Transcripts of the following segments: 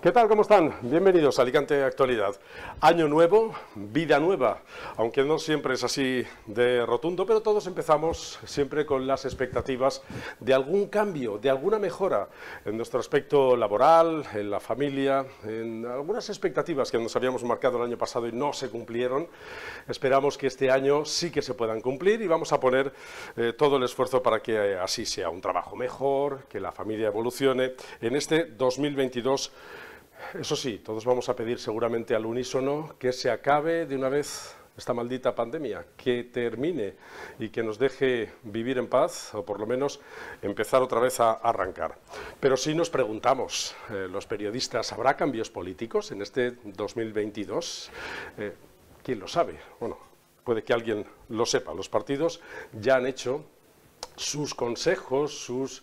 ¿Qué tal? ¿Cómo están? Bienvenidos a Alicante Actualidad. Año nuevo, vida nueva, aunque no siempre es así de rotundo, pero todos empezamos siempre con las expectativas de algún cambio, de alguna mejora en nuestro aspecto laboral, en la familia, en algunas expectativas que nos habíamos marcado el año pasado y no se cumplieron. Esperamos que este año sí que se puedan cumplir y vamos a poner todo el esfuerzo para que así sea, un trabajo mejor, que la familia evolucione en este 2022. Eso sí, todos vamos a pedir seguramente al unísono que se acabe de una vez esta maldita pandemia, que termine y que nos deje vivir en paz, o por lo menos empezar otra vez a arrancar. Pero sí nos preguntamos, los periodistas, ¿habrá cambios políticos en este 2022? ¿Quién lo sabe? Bueno, puede que alguien lo sepa. Los partidos ya han hecho sus consejos, sus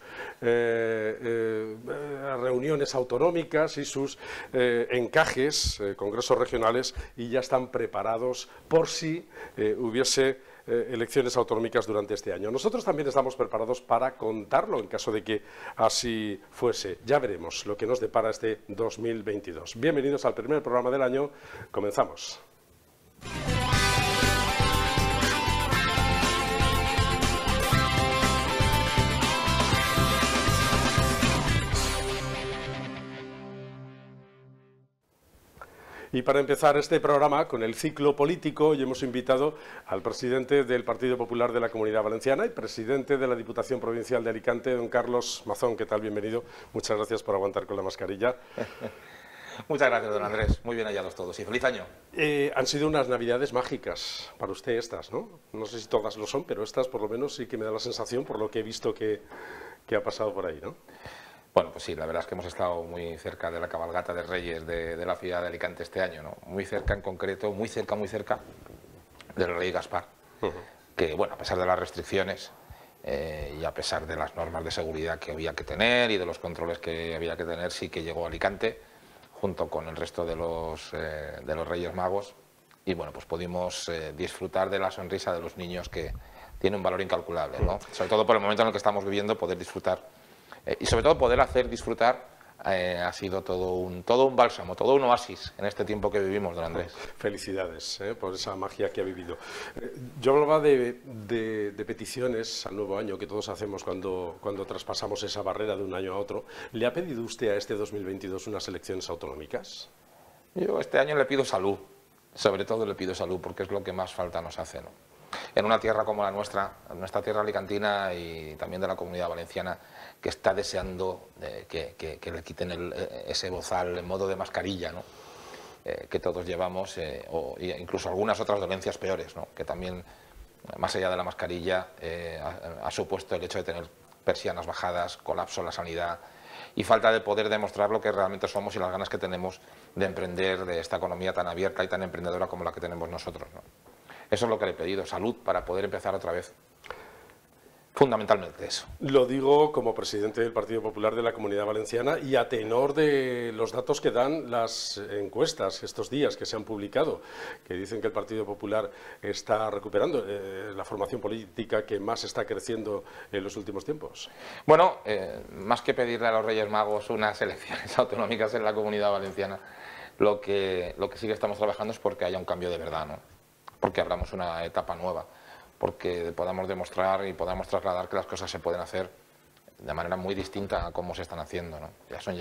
reuniones autonómicas y sus encajes, congresos regionales, y ya están preparados por si hubiese elecciones autonómicas durante este año. Nosotros también estamos preparados para contarlo en caso de que así fuese. Ya veremos lo que nos depara este 2022. Bienvenidos al primer programa del año. Comenzamos. Y para empezar este programa con el ciclo político, hoy hemos invitado al presidente del Partido Popular de la Comunidad Valenciana y presidente de la Diputación Provincial de Alicante, don Carlos Mazón. ¿Qué tal? Bienvenido. Muchas gracias por aguantar con la mascarilla. Muchas gracias, don Andrés. Muy bien hallados todos y feliz año. Han sido unas navidades mágicas para usted estas, ¿no? No sé si todas lo son, pero estas por lo menos sí que me da la sensación, por lo que he visto que ha pasado por ahí, ¿no? Bueno, pues sí, la verdad es que hemos estado muy cerca de la cabalgata de Reyes de la ciudad de Alicante este año, ¿no? Muy cerca en concreto, muy cerca del Rey Gaspar, que, bueno, a pesar de las restricciones y a pesar de las normas de seguridad que había que tener y de los controles que había que tener, sí que llegó a Alicante, junto con el resto de los Reyes Magos, y, bueno, pues pudimos disfrutar de la sonrisa de los niños, que tiene un valor incalculable, ¿no? Sobre todo por el momento en el que estamos viviendo, poder disfrutar y sobre todo poder hacer disfrutar ha sido todo un bálsamo, todo un oasis en este tiempo que vivimos, don Andrés. Felicidades por esa magia que ha vivido. Yo hablaba de peticiones al nuevo año que todos hacemos cuando traspasamos esa barrera de un año a otro. ¿Le ha pedido usted a este 2022 unas elecciones autonómicas? Yo este año le pido salud, sobre todo le pido salud, porque es lo que más falta nos hace, ¿no? En una tierra como la nuestra tierra alicantina y también de la Comunidad Valenciana, que está deseando que le quiten ese bozal en modo de mascarilla, ¿no? Que todos llevamos, o incluso algunas otras dolencias peores, ¿no? Que también, más allá de la mascarilla, ha supuesto el hecho de tener persianas bajadas, colapso en la sanidad y falta de poder demostrar lo que realmente somos y las ganas que tenemos de emprender de esta economía tan abierta y tan emprendedora como la que tenemos nosotros, ¿no? Eso es lo que le he pedido, salud para poder empezar otra vez. Fundamentalmente eso. Lo digo como presidente del Partido Popular de la Comunidad Valenciana y a tenor de los datos que dan las encuestas estos días que se han publicado, que dicen que el Partido Popular está recuperando la formación política que más está creciendo en los últimos tiempos. Bueno, más que pedirle a los Reyes Magos unas elecciones autonómicas en la Comunidad Valenciana, lo que sí que estamos trabajando es porque haya un cambio de verdad, ¿no? Porque abramos una etapa nueva, porque podamos demostrar y podamos trasladar que las cosas se pueden hacer de manera muy distinta a cómo se están haciendo, ¿no? Ya son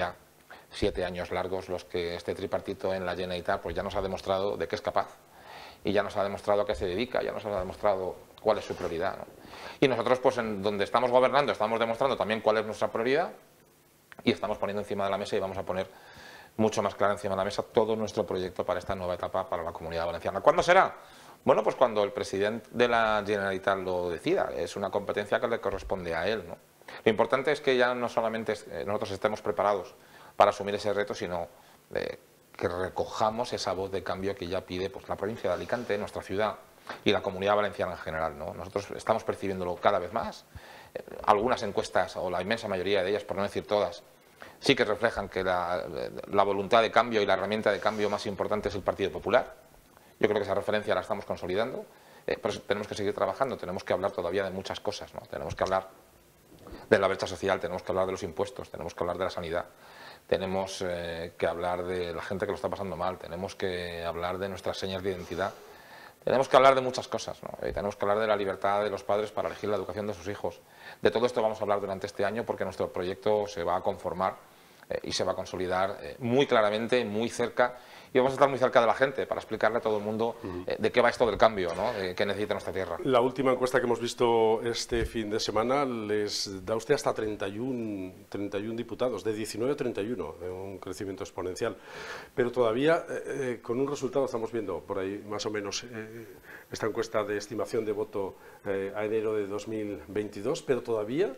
7 años largos los que este tripartito en la Generalitat pues ya nos ha demostrado de qué es capaz y ya nos ha demostrado a qué se dedica, ya nos ha demostrado cuál es su prioridad, ¿no? Y nosotros, pues en donde estamos gobernando, estamos demostrando también cuál es nuestra prioridad y estamos poniendo encima de la mesa y vamos a poner mucho más claro encima de la mesa todo nuestro proyecto para esta nueva etapa para la Comunidad Valenciana. ¿Cuándo será? Bueno, pues cuando el presidente de la Generalitat lo decida, es una competencia que le corresponde a él, ¿no? Lo importante es que ya no solamente nosotros estemos preparados para asumir ese reto, sino que recojamos esa voz de cambio que ya pide pues, la provincia de Alicante, nuestra ciudad y la Comunidad Valenciana en general, ¿no? Nosotros estamos percibiéndolo cada vez más. Algunas encuestas, o la inmensa mayoría de ellas, por no decir todas, sí que reflejan que la voluntad de cambio y la herramienta de cambio más importante es el Partido Popular. Yo creo que esa referencia la estamos consolidando, pero tenemos que seguir trabajando, tenemos que hablar todavía de muchas cosas, ¿no? Tenemos que hablar de la brecha social, tenemos que hablar de los impuestos, tenemos que hablar de la sanidad, tenemos que hablar de la gente que lo está pasando mal, tenemos que hablar de nuestras señas de identidad, tenemos que hablar de muchas cosas, ¿no? Tenemos que hablar de la libertad de los padres para elegir la educación de sus hijos. De todo esto vamos a hablar durante este año porque nuestro proyecto se va a conformar y se va a consolidar muy claramente, muy cerca, y vamos a estar muy cerca de la gente para explicarle a todo el mundo de qué va esto del cambio, ¿no? Que necesita nuestra tierra. La última encuesta que hemos visto este fin de semana les da usted hasta 31 diputados, de 19 a 31, un crecimiento exponencial. Pero todavía, con un resultado, estamos viendo por ahí más o menos esta encuesta de estimación de voto a enero de 2022, pero todavía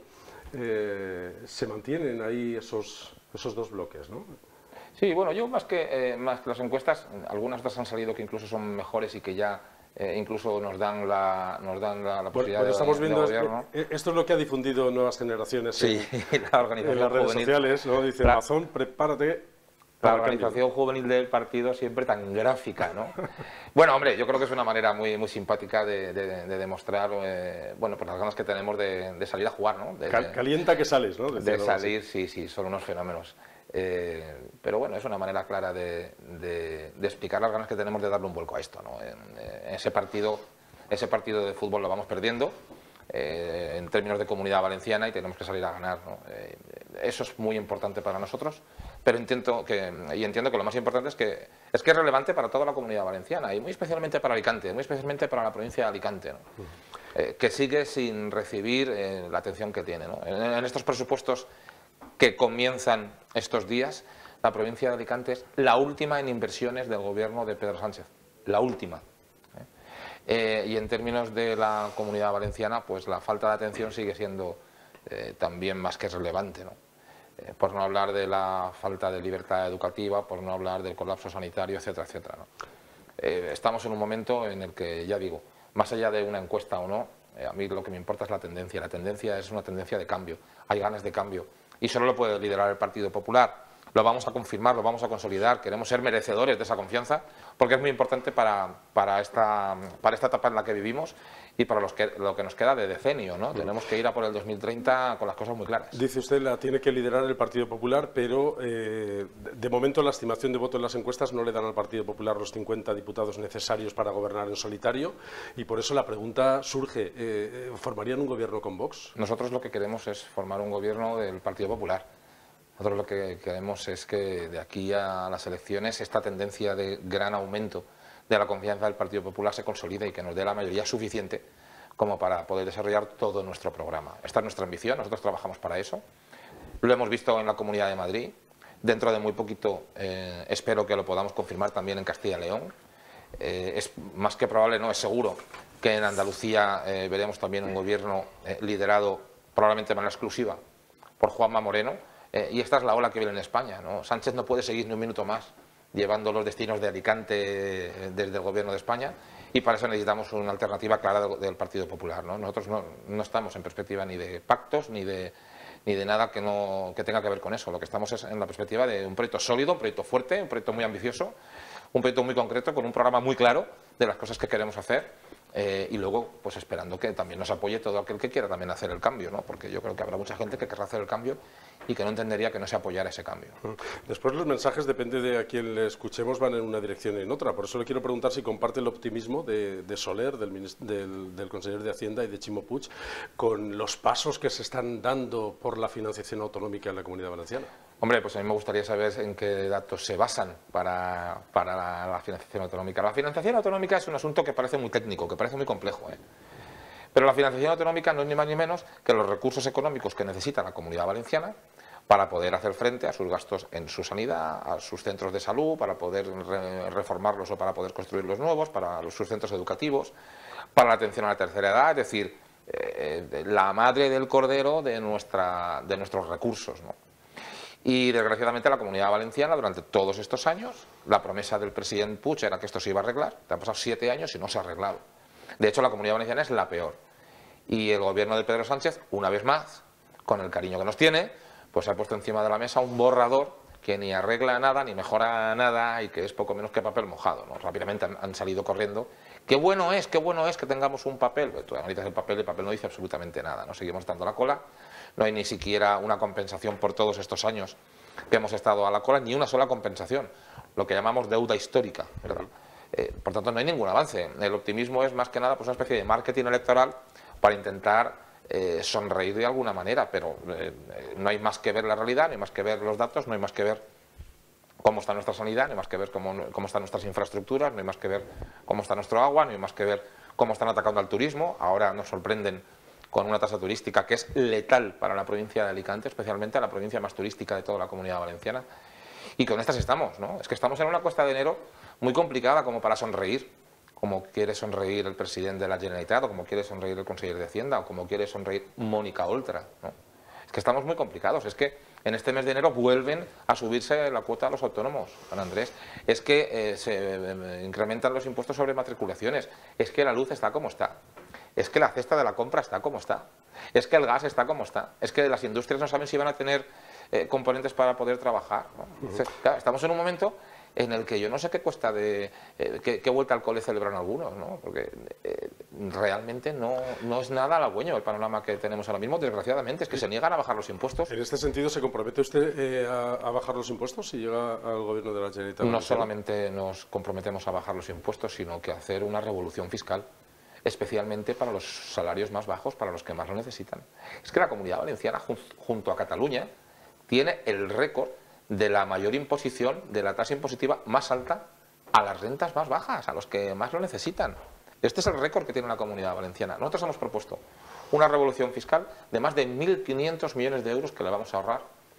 se mantienen ahí esos dos bloques, ¿no? Sí, bueno, yo más que las encuestas, algunas otras han salido que incluso son mejores y que ya incluso nos dan la posibilidad estamos viendo de gobierno. Esto es lo que ha difundido Nuevas Generaciones la organización en las redes juvenil, sociales, ¿no? Dice Amazon, prepárate. La organización juvenil del partido siempre tan gráfica, ¿no? Bueno, hombre, yo creo que es una manera muy, muy simpática de demostrar, bueno, pues las ganas que tenemos de salir a jugar, ¿no? Calienta que sales, ¿no? De salir, sí, son unos fenómenos. Pero bueno, es una manera clara de explicar las ganas que tenemos de darle un vuelco a esto, ¿no? Ese partido de fútbol lo vamos perdiendo en términos de Comunidad Valenciana y tenemos que salir a ganar, ¿no? Eso es muy importante para nosotros, pero entiendo que lo más importante es que es relevante para toda la Comunidad Valenciana y muy especialmente para Alicante, muy especialmente para la provincia de Alicante, ¿no? Que sigue sin recibir la atención que tiene, ¿no? En estos presupuestos que comienzan estos días, la provincia de Alicante es la última en inversiones del gobierno de Pedro Sánchez, la última. Y en términos de la Comunidad Valenciana, pues la falta de atención sigue siendo también más que relevante, ¿no? Por no hablar de la falta de libertad educativa, por no hablar del colapso sanitario, etcétera, etcétera, ¿no? Estamos en un momento en el que, ya digo, más allá de una encuesta o no, a mí lo que me importa es la tendencia. La tendencia es una tendencia de cambio, hay ganas de cambio y solo lo puede liderar el Partido Popular. Lo vamos a confirmar, lo vamos a consolidar, queremos ser merecedores de esa confianza porque es muy importante para esta etapa en la que vivimos y para lo que nos queda de decenio, ¿no? Tenemos que ir a por el 2030 con las cosas muy claras. Dice usted, la tiene que liderar el Partido Popular, pero de momento la estimación de voto en las encuestas no le dan al Partido Popular los 50 diputados necesarios para gobernar en solitario y por eso la pregunta surge, ¿formarían un gobierno con Vox? Nosotros lo que queremos es formar un gobierno del Partido Popular. Nosotros lo que queremos es que de aquí a las elecciones esta tendencia de gran aumento de la confianza del Partido Popular se consolide y que nos dé la mayoría suficiente como para poder desarrollar todo nuestro programa. Esta es nuestra ambición, nosotros trabajamos para eso. Lo hemos visto en la Comunidad de Madrid. Dentro de muy poquito espero que lo podamos confirmar también en Castilla y León. Es más que probable, no es seguro, que en Andalucía veremos también un gobierno liderado probablemente de manera exclusiva por Juanma Moreno. Y esta es la ola que viene en España, ¿no? Sánchez no puede seguir ni un minuto más llevando los destinos de Alicante desde el gobierno de España y para eso necesitamos una alternativa clara del Partido Popular, ¿no? Nosotros no estamos en perspectiva ni de pactos ni de nada que tenga que ver con eso. Lo que estamos es en la perspectiva de un proyecto sólido, un proyecto fuerte, un proyecto muy ambicioso, un proyecto muy concreto con un programa muy claro de las cosas que queremos hacer. Y luego, pues esperando que también nos apoye todo aquel que quiera también hacer el cambio, ¿no? Porque yo creo que habrá mucha gente que querrá hacer el cambio y que no entendería que no se apoyara ese cambio. Después los mensajes, depende de a quién le escuchemos, van en una dirección y en otra. Por eso le quiero preguntar si comparte el optimismo de Soler, del consejero de Hacienda y de Ximo Puig, con los pasos que se están dando por la financiación autonómica en la Comunidad Valenciana. Hombre, pues a mí me gustaría saber en qué datos se basan para la financiación autonómica. La financiación autonómica es un asunto que parece muy técnico, que parece muy complejo, ¿eh? Pero la financiación autonómica no es ni más ni menos que los recursos económicos que necesita la Comunidad Valenciana para poder hacer frente a sus gastos en su sanidad, a sus centros de salud, para poder reformarlos o para poder construirlos nuevos, para sus centros educativos, para la atención a la tercera edad, es decir, la madre del cordero de nuestros recursos, ¿no? Y desgraciadamente la Comunidad Valenciana durante todos estos años, la promesa del presidente Puig era que esto se iba a arreglar, han pasado 7 años y no se ha arreglado. De hecho la Comunidad Valenciana es la peor. Y el gobierno de Pedro Sánchez, una vez más, con el cariño que nos tiene, pues ha puesto encima de la mesa un borrador que ni arregla nada, ni mejora nada y que es poco menos que papel mojado, ¿no? Rápidamente han salido corriendo. Qué bueno es que tengamos un papel. Pues tú analizas el papel no dice absolutamente nada, ¿no? Seguimos dando la cola. No hay ni siquiera una compensación por todos estos años que hemos estado a la cola, ni una sola compensación, lo que llamamos deuda histórica, ¿verdad? Por tanto, no hay ningún avance. El optimismo es más que nada pues, una especie de marketing electoral para intentar sonreír de alguna manera, pero no hay más que ver la realidad, no hay más que ver los datos, no hay más que ver cómo está nuestra sanidad, no hay más que ver cómo están nuestras infraestructuras, no hay más que ver cómo está nuestro agua, no hay más que ver cómo están atacando al turismo. Ahora nos sorprenden con una tasa turística que es letal para la provincia de Alicante, especialmente la provincia más turística de toda la Comunidad Valenciana. Y con estas estamos, ¿no? Es que estamos en una cuesta de enero muy complicada como para sonreír, como quiere sonreír el presidente de la Generalitat, o como quiere sonreír el consejero de Hacienda, o como quiere sonreír Mónica Oltra, ¿no? Es que estamos muy complicados, es que en este mes de enero vuelven a subirse la cuota a los autónomos, Juan Andrés, es que se incrementan los impuestos sobre matriculaciones, es que la luz está como está, es que la cesta de la compra está como está, es que el gas está como está, es que las industrias no saben si van a tener componentes para poder trabajar, ¿no? Entonces, claro, estamos en un momento en el que yo no sé qué cuesta de qué vuelta al cole celebran algunos, ¿no? Porque realmente no es nada halagüeño el panorama que tenemos ahora mismo, desgraciadamente, es que se niegan a bajar los impuestos. En este sentido, ¿se compromete usted a bajar los impuestos si llega al gobierno de la Generalitat? No solamente nos comprometemos a bajar los impuestos, sino que a hacer una revolución fiscal, especialmente para los salarios más bajos, para los que más lo necesitan. Es que la Comunidad Valenciana, junto a Cataluña, tiene el récord de la mayor imposición, de la tasa impositiva más alta a las rentas más bajas, a los que más lo necesitan. Este es el récord que tiene la Comunidad Valenciana. Nosotros hemos propuesto una revolución fiscal de más de 1.500 millones de euros que le vamos a ahorrar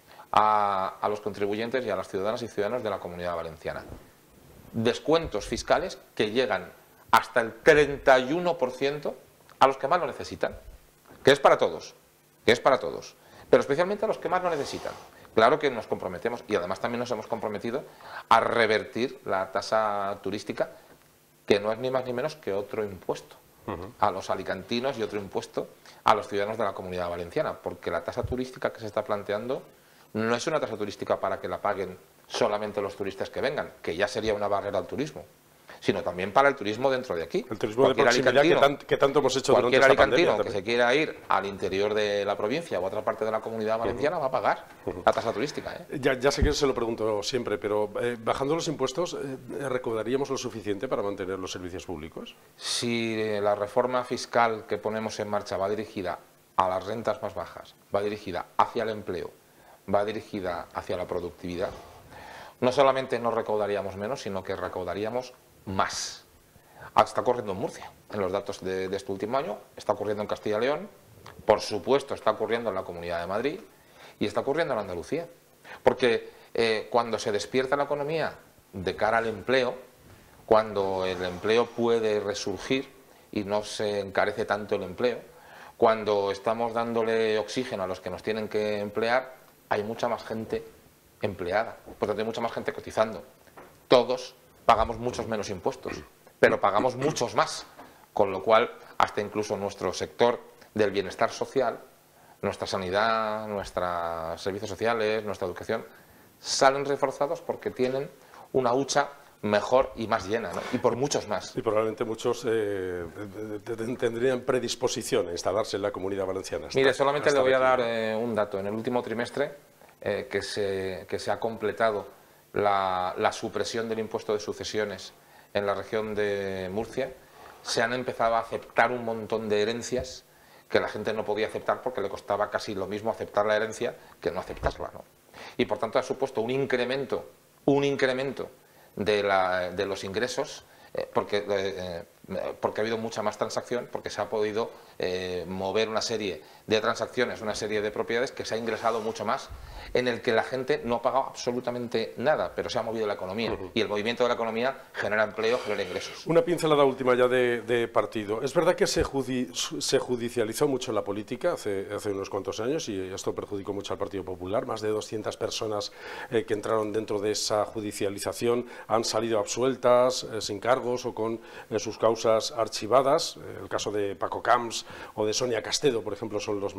a los contribuyentes y a las ciudadanas y ciudadanos de la Comunidad Valenciana. Descuentos fiscales que llegan hasta el 31% a los que más lo necesitan, que es para todos, pero especialmente a los que más lo necesitan. Claro que nos comprometemos, y además también nos hemos comprometido a revertir la tasa turística, que no es ni más ni menos que otro impuesto a los alicantinos y otro impuesto a los ciudadanos de la Comunidad Valenciana, porque la tasa turística que se está planteando no es una tasa turística para que la paguen solamente los turistas que vengan, que ya sería una barrera al turismo, sino también para el turismo dentro de aquí. El turismo de proximidad que tanto hemos hecho durante esta pandemia. Cualquier alicantino que se quiera ir al interior de la provincia o a otra parte de la Comunidad Valenciana va a pagar la tasa turística, ¿eh? Ya sé que se lo pregunto siempre, pero bajando los impuestos, ¿recaudaríamos lo suficiente para mantener los servicios públicos? Si la reforma fiscal que ponemos en marcha va dirigida a las rentas más bajas, va dirigida hacia el empleo, va dirigida hacia la productividad, no solamente no recaudaríamos menos, sino que recaudaríamos más. Está ocurriendo en Murcia, en los datos de este último año, está ocurriendo en Castilla y León, por supuesto está ocurriendo en la Comunidad de Madrid y está ocurriendo en Andalucía. Porque cuando se despierta la economía de cara al empleo, cuando el empleo puede resurgir y no se encarece tanto el empleo, cuando estamos dándole oxígeno a los que nos tienen que emplear, hay mucha más gente empleada, por tanto hay mucha más gente cotizando. Todos pagamos muchos menos impuestos, pero pagamos muchos más, con lo cual hasta incluso nuestro sector del bienestar social, nuestra sanidad, nuestros servicios sociales, nuestra educación, salen reforzados porque tienen una hucha mejor y más llena, ¿no? Y por muchos más. Y probablemente muchos tendrían predisposición a instalarse en la Comunidad Valenciana. Mire, solamente le voy a dar un dato. En el último trimestre que se ha completado la supresión del impuesto de sucesiones en la región de Murcia, se han empezado a aceptar un montón de herencias que la gente no podía aceptar porque le costaba casi lo mismo aceptar la herencia que no aceptarla, ¿no? Y por tanto ha supuesto un incremento de los ingresos porque ha habido mucha más transacción, porque se ha podido mover una serie de transacciones, una serie de propiedades que se ha ingresado mucho más, en el que la gente no ha pagado absolutamente nada, pero se ha movido la economía. Y el movimiento de la economía genera empleo, genera ingresos. Una pincelada última ya de partido. Es verdad que se judicializó mucho la política hace unos cuantos años y esto perjudicó mucho al Partido Popular. Más de 200 personas que entraron dentro de esa judicialización han salido absueltas, sin cargos o con sus causas causas archivadas. El caso de Paco Camps o de Sonia Castedo, por ejemplo, son los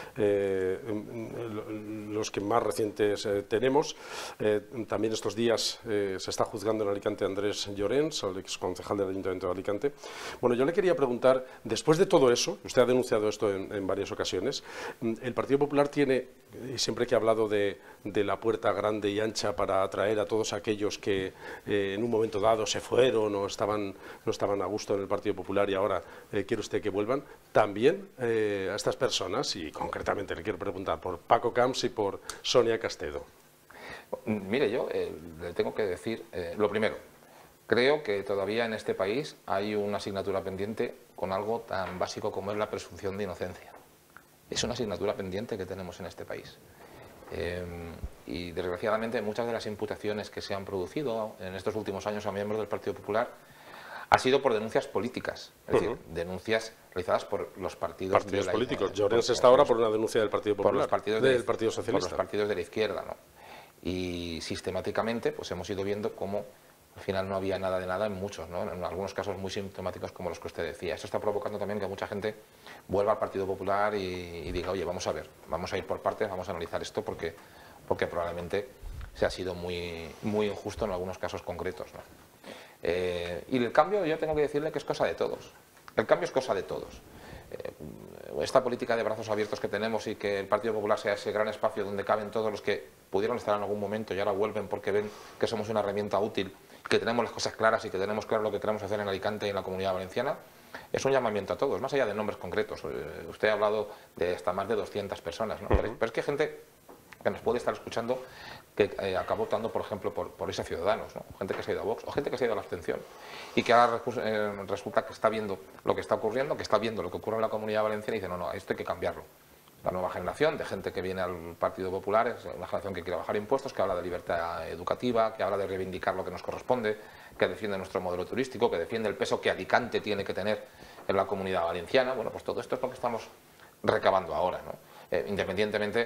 que más recientes tenemos. También estos días se está juzgando en Alicante a Andrés Llorens, al exconcejal del Ayuntamiento de Alicante. Bueno, yo le quería preguntar, después de todo eso, usted ha denunciado esto en varias ocasiones, el Partido Popular tiene, y siempre que ha hablado de la puerta grande y ancha para atraer a todos aquellos que en un momento dado se fueron o no estaban a gusto en el Partido Popular y ahora quiere usted que vuelvan, también a estas personas, y concretamente le quiero preguntar por Paco Camps y por Sonia Castedo. Mire, yo le tengo que decir, lo primero, creo que todavía en este país hay una asignatura pendiente con algo tan básico como es la presunción de inocencia. Es una asignatura pendiente que tenemos en este país. Y desgraciadamente muchas de las imputaciones que se han producido en estos últimos años a miembros del Partido Popular ha sido por denuncias políticas, es decir, denuncias realizadas por los partidos políticos. Llorens está ahora por una denuncia del Partido Popular, por los partidos del Partido Socialista. Por los partidos de la izquierda, ¿no? Y sistemáticamente pues hemos ido viendo cómo al final no había nada de nada en muchos, ¿no? En algunos casos muy sintomáticos como los que usted decía. Esto está provocando también que mucha gente vuelva al Partido Popular y diga, oye, vamos a ver, vamos a ir por partes, vamos a analizar esto porque probablemente se ha sido muy injusto en algunos casos concretos, ¿no? Y el cambio yo tengo que decirle que es cosa de todos. El cambio es cosa de todos. Esta política de brazos abiertos que tenemos y que el Partido Popular sea ese gran espacio donde caben todos los que pudieron estar en algún momento y ahora vuelven porque ven que somos una herramienta útil, que tenemos las cosas claras y que tenemos claro lo que queremos hacer en Alicante y en la Comunidad Valenciana, es un llamamiento a todos, más allá de nombres concretos. Usted ha hablado de hasta más de 200 personas, ¿no? Pero es que hay gente que nos puede estar escuchando que acabó votando, por ejemplo, por ese Ciudadanos, ¿no? Gente que se ha ido a Vox o gente que se ha ido a la abstención y que ahora resulta que está viendo lo que está ocurriendo, que está viendo lo que ocurre en la Comunidad Valenciana y dice, no, esto hay que cambiarlo. La nueva generación de gente que viene al Partido Popular es una generación que quiere bajar impuestos, que habla de libertad educativa, que habla de reivindicar lo que nos corresponde, que defiende nuestro modelo turístico, que defiende el peso que Alicante tiene que tener en la Comunidad Valenciana. Bueno, pues todo esto es lo que estamos recabando ahora, ¿no? Independientemente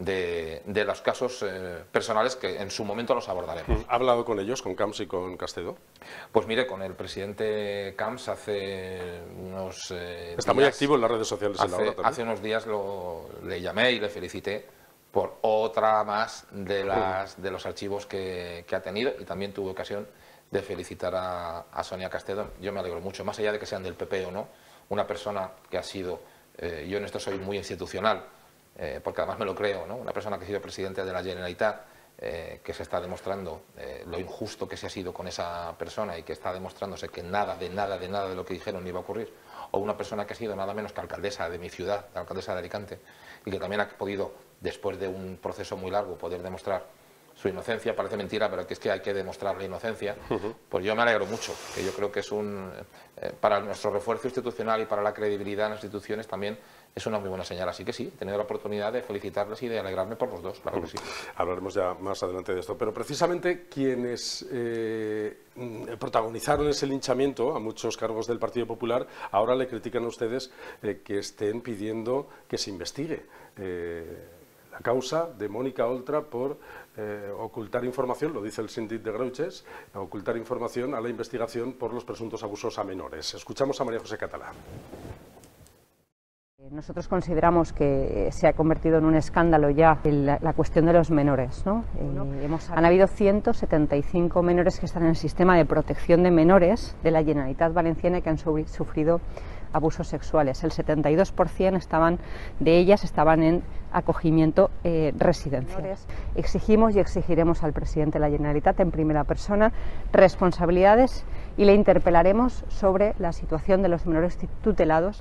de los casos personales que en su momento los abordaremos. ¿Ha hablado con ellos, con Camps y con Castedo? Pues mire, con el presidente Camps hace unos Está muy activo en las redes sociales en la hora también. Hace unos días le llamé y le felicité por otra más de los archivos que ha tenido, y también tuve ocasión de felicitar a Sonia Castedo. Yo me alegro mucho, más allá de que sean del PP o no, una persona que ha sido, yo en esto soy muy institucional, porque además me lo creo, ¿no? Una persona que ha sido presidente de la Generalitat, que se está demostrando lo injusto que se ha sido con esa persona y que está demostrándose que nada de lo que dijeron iba a ocurrir, o una persona que ha sido nada menos que alcaldesa de mi ciudad, la alcaldesa de Alicante, y que también ha podido, después de un proceso muy largo, poder demostrar su inocencia. Parece mentira, pero que es que hay que demostrar la inocencia. Pues yo me alegro mucho, que yo creo que es para nuestro refuerzo institucional y para la credibilidad en las instituciones también es una muy buena señal. Así que sí, he tenido la oportunidad de felicitarles y de alegrarme por los dos, claro que sí. Hablaremos ya más adelante de esto, pero precisamente quienes protagonizaron ese linchamiento a muchos cargos del Partido Popular ahora le critican a ustedes que estén pidiendo que se investigue la causa de Mónica Oltra por ocultar información, lo dice el síndic de Greuges, ocultar información a la investigación por los presuntos abusos a menores. Escuchamos a María José Catalá. Nosotros consideramos que se ha convertido en un escándalo ya la cuestión de los menores, ¿no? Han habido 175 menores que están en el sistema de protección de menores de la Generalitat Valenciana que han sufrido abusos sexuales. El 72% de ellas estaban en acogimiento residencial. Exigimos y exigiremos al presidente de la Generalitat en primera persona responsabilidades y le interpelaremos sobre la situación de los menores tutelados.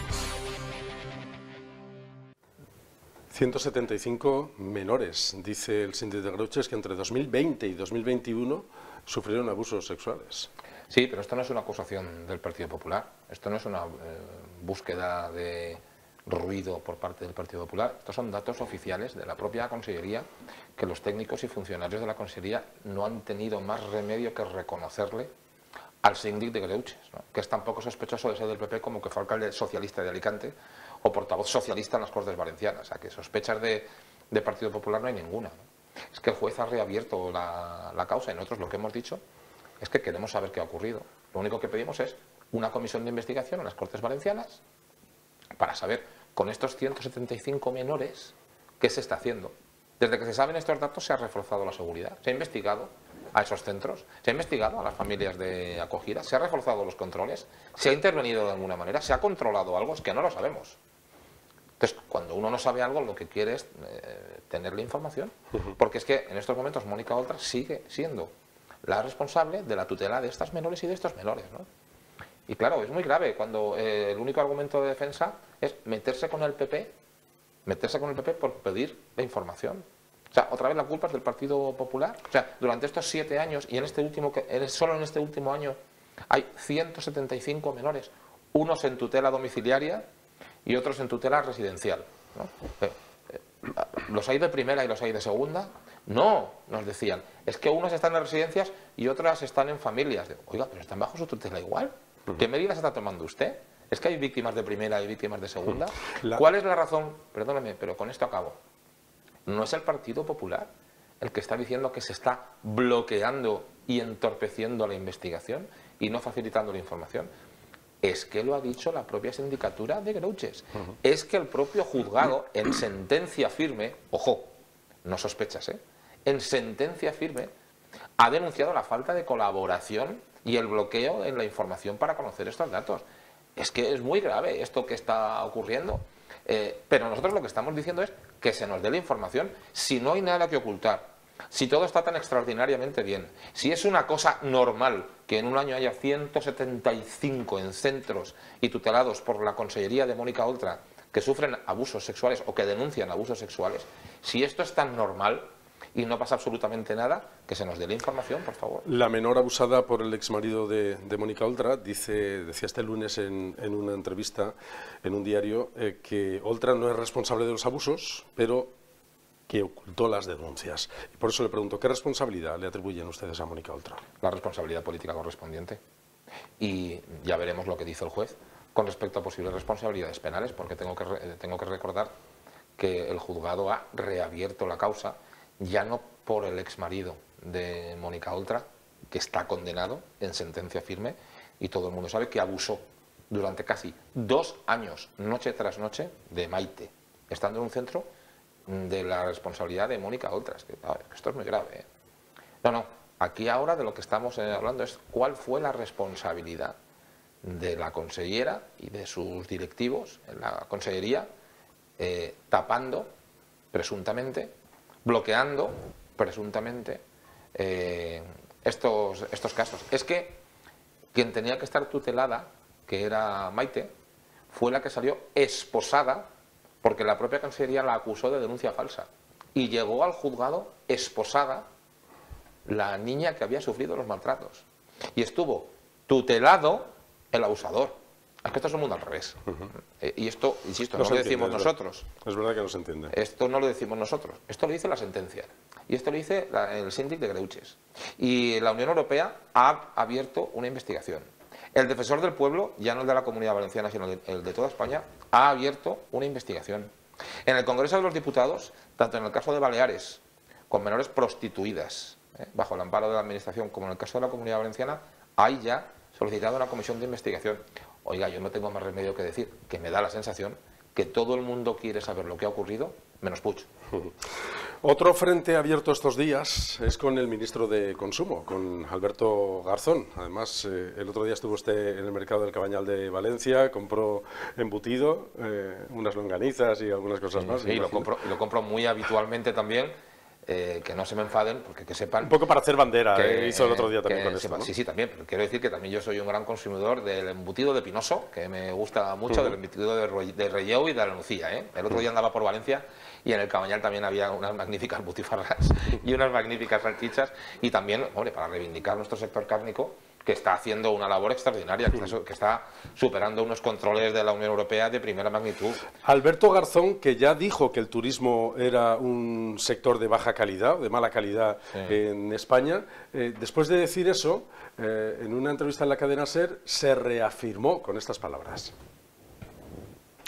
175 menores, dice el síndic de Greuges, que entre 2020 y 2021 sufrieron abusos sexuales. Sí, pero esto no es una acusación del Partido Popular, esto no es una búsqueda de ruido por parte del Partido Popular, estos son datos oficiales de la propia Consellería, que los técnicos y funcionarios de la Consellería no han tenido más remedio que reconocerle al síndic de Greuges, ¿no? Que es tan poco sospechoso de ser del PP como que fue alcalde socialista de Alicante o portavoz socialista en las Cortes Valencianas. O sea, que sospechas de Partido Popular no hay ninguna, ¿no? Es que el juez ha reabierto la causa y nosotros lo que hemos dicho es que queremos saber qué ha ocurrido. Lo único que pedimos es una comisión de investigación en las Cortes Valencianas para saber, con estos 175 menores, qué se está haciendo. Desde que se saben estos datos se ha reforzado la seguridad, se ha investigado a esos centros, se ha investigado a las familias de acogida, se ha reforzado los controles, se ha intervenido de alguna manera, se ha controlado algo, es que no lo sabemos. Entonces, cuando uno no sabe algo, lo que quiere es tener la información, porque es que en estos momentos Mónica Oltra sigue siendo la responsable de la tutela de estas menores y de estos menores, ¿no? Y claro, es muy grave cuando el único argumento de defensa es meterse con el PP por pedir la información. O sea, otra vez la culpa es del Partido Popular. O sea, durante estos 7 años y solo en este último año hay 175 menores, unos en tutela domiciliaria y otros en tutela residencial, ¿no? ¿Los hay de primera y los hay de segunda? No, nos decían. Es que unos están en residencias y otras están en familias. Oiga, pero están bajo su tutela igual. ¿Qué medidas está tomando usted? ¿Es que hay víctimas de primera y víctimas de segunda? ¿Cuál es la razón? Perdóname, pero con esto acabo. ¿No es el Partido Popular el que está diciendo que se está bloqueando y entorpeciendo la investigación y no facilitando la información? Es que lo ha dicho la propia sindicatura de Grouches. Es que el propio juzgado, en sentencia firme, ojo, no sospechas, en sentencia firme, ha denunciado la falta de colaboración y el bloqueo en la información para conocer estos datos. Es que es muy grave esto que está ocurriendo. Pero nosotros lo que estamos diciendo es que se nos dé la información. Si no hay nada que ocultar, si todo está tan extraordinariamente bien, si es una cosa normal que en un año haya 175 en centros y tutelados por la Consellería de Mónica Oltra que sufren abusos sexuales o que denuncian abusos sexuales, si esto es tan normal y no pasa absolutamente nada, que se nos dé la información, por favor. La menor abusada por el exmarido de Mónica Oltra decía este lunes en una entrevista en un diario que Oltra no es responsable de los abusos, pero que ocultó las denuncias. Y por eso le pregunto, ¿qué responsabilidad le atribuyen ustedes a Mónica Oltra? La responsabilidad política correspondiente. Y ya veremos lo que dice el juez con respecto a posibles responsabilidades penales, porque tengo que recordar que el juzgado ha reabierto la causa, ya no por el exmarido de Mónica Oltra, que está condenado en sentencia firme, y todo el mundo sabe que abusó durante casi 2 años, noche tras noche, de Maite, estando en un centro, de la responsabilidad de Mónica Oltra. Es que esto es muy grave, No, aquí ahora de lo que estamos hablando es cuál fue la responsabilidad de la consellera y de sus directivos en la consellería, tapando, presuntamente, bloqueando, presuntamente, estos casos. Es que quien tenía que estar tutelada, que era Maite, fue la que salió esposada, porque la propia Consellería la acusó de denuncia falsa. Y llegó al juzgado esposada la niña que había sufrido los maltratos. Y estuvo tutelado el abusador. Es que esto es un mundo al revés. Y esto, insisto, no lo decimos nosotros. Es verdad que no se entiende. Esto no lo decimos nosotros. Esto lo dice la sentencia. Y esto lo dice el síndic de Grouches. Y la Unión Europea ha abierto una investigación. El defensor del pueblo, ya no el de la Comunidad Valenciana, sino el de toda España, ha abierto una investigación. En el Congreso de los Diputados, tanto en el caso de Baleares, con menores prostituidas, bajo el amparo de la Administración, como en el caso de la Comunidad Valenciana, hay ya solicitado una comisión de investigación. Oiga, yo no tengo más remedio que decir que me da la sensación que todo el mundo quiere saber lo que ha ocurrido, menos Puig. Otro frente abierto estos días es con el ministro de Consumo, con Alberto Garzón. Además, el otro día estuvo usted en el mercado del Cabañal de Valencia, compró embutido, unas longanizas y algunas cosas más. Sí, lo compro muy habitualmente también. Que no se me enfaden, porque que sepan... Un poco para hacer bandera, que hizo el otro día también con esto, ¿no? Sí, también, pero quiero decir que también yo soy un gran consumidor del embutido de Pinoso, que me gusta mucho, del embutido de Relleu y de la Nucía, El otro día andaba por Valencia y en el Cabañal también había unas magníficas butifarras y unas magníficas salchichas, y también, hombre, para reivindicar nuestro sector cárnico, que está haciendo una labor extraordinaria, que está superando unos controles de la Unión Europea de primera magnitud. Alberto Garzón, que ya dijo que el turismo era un sector de baja calidad, de mala calidad en España, después de decir eso, en una entrevista en la cadena SER, se reafirmó con estas palabras.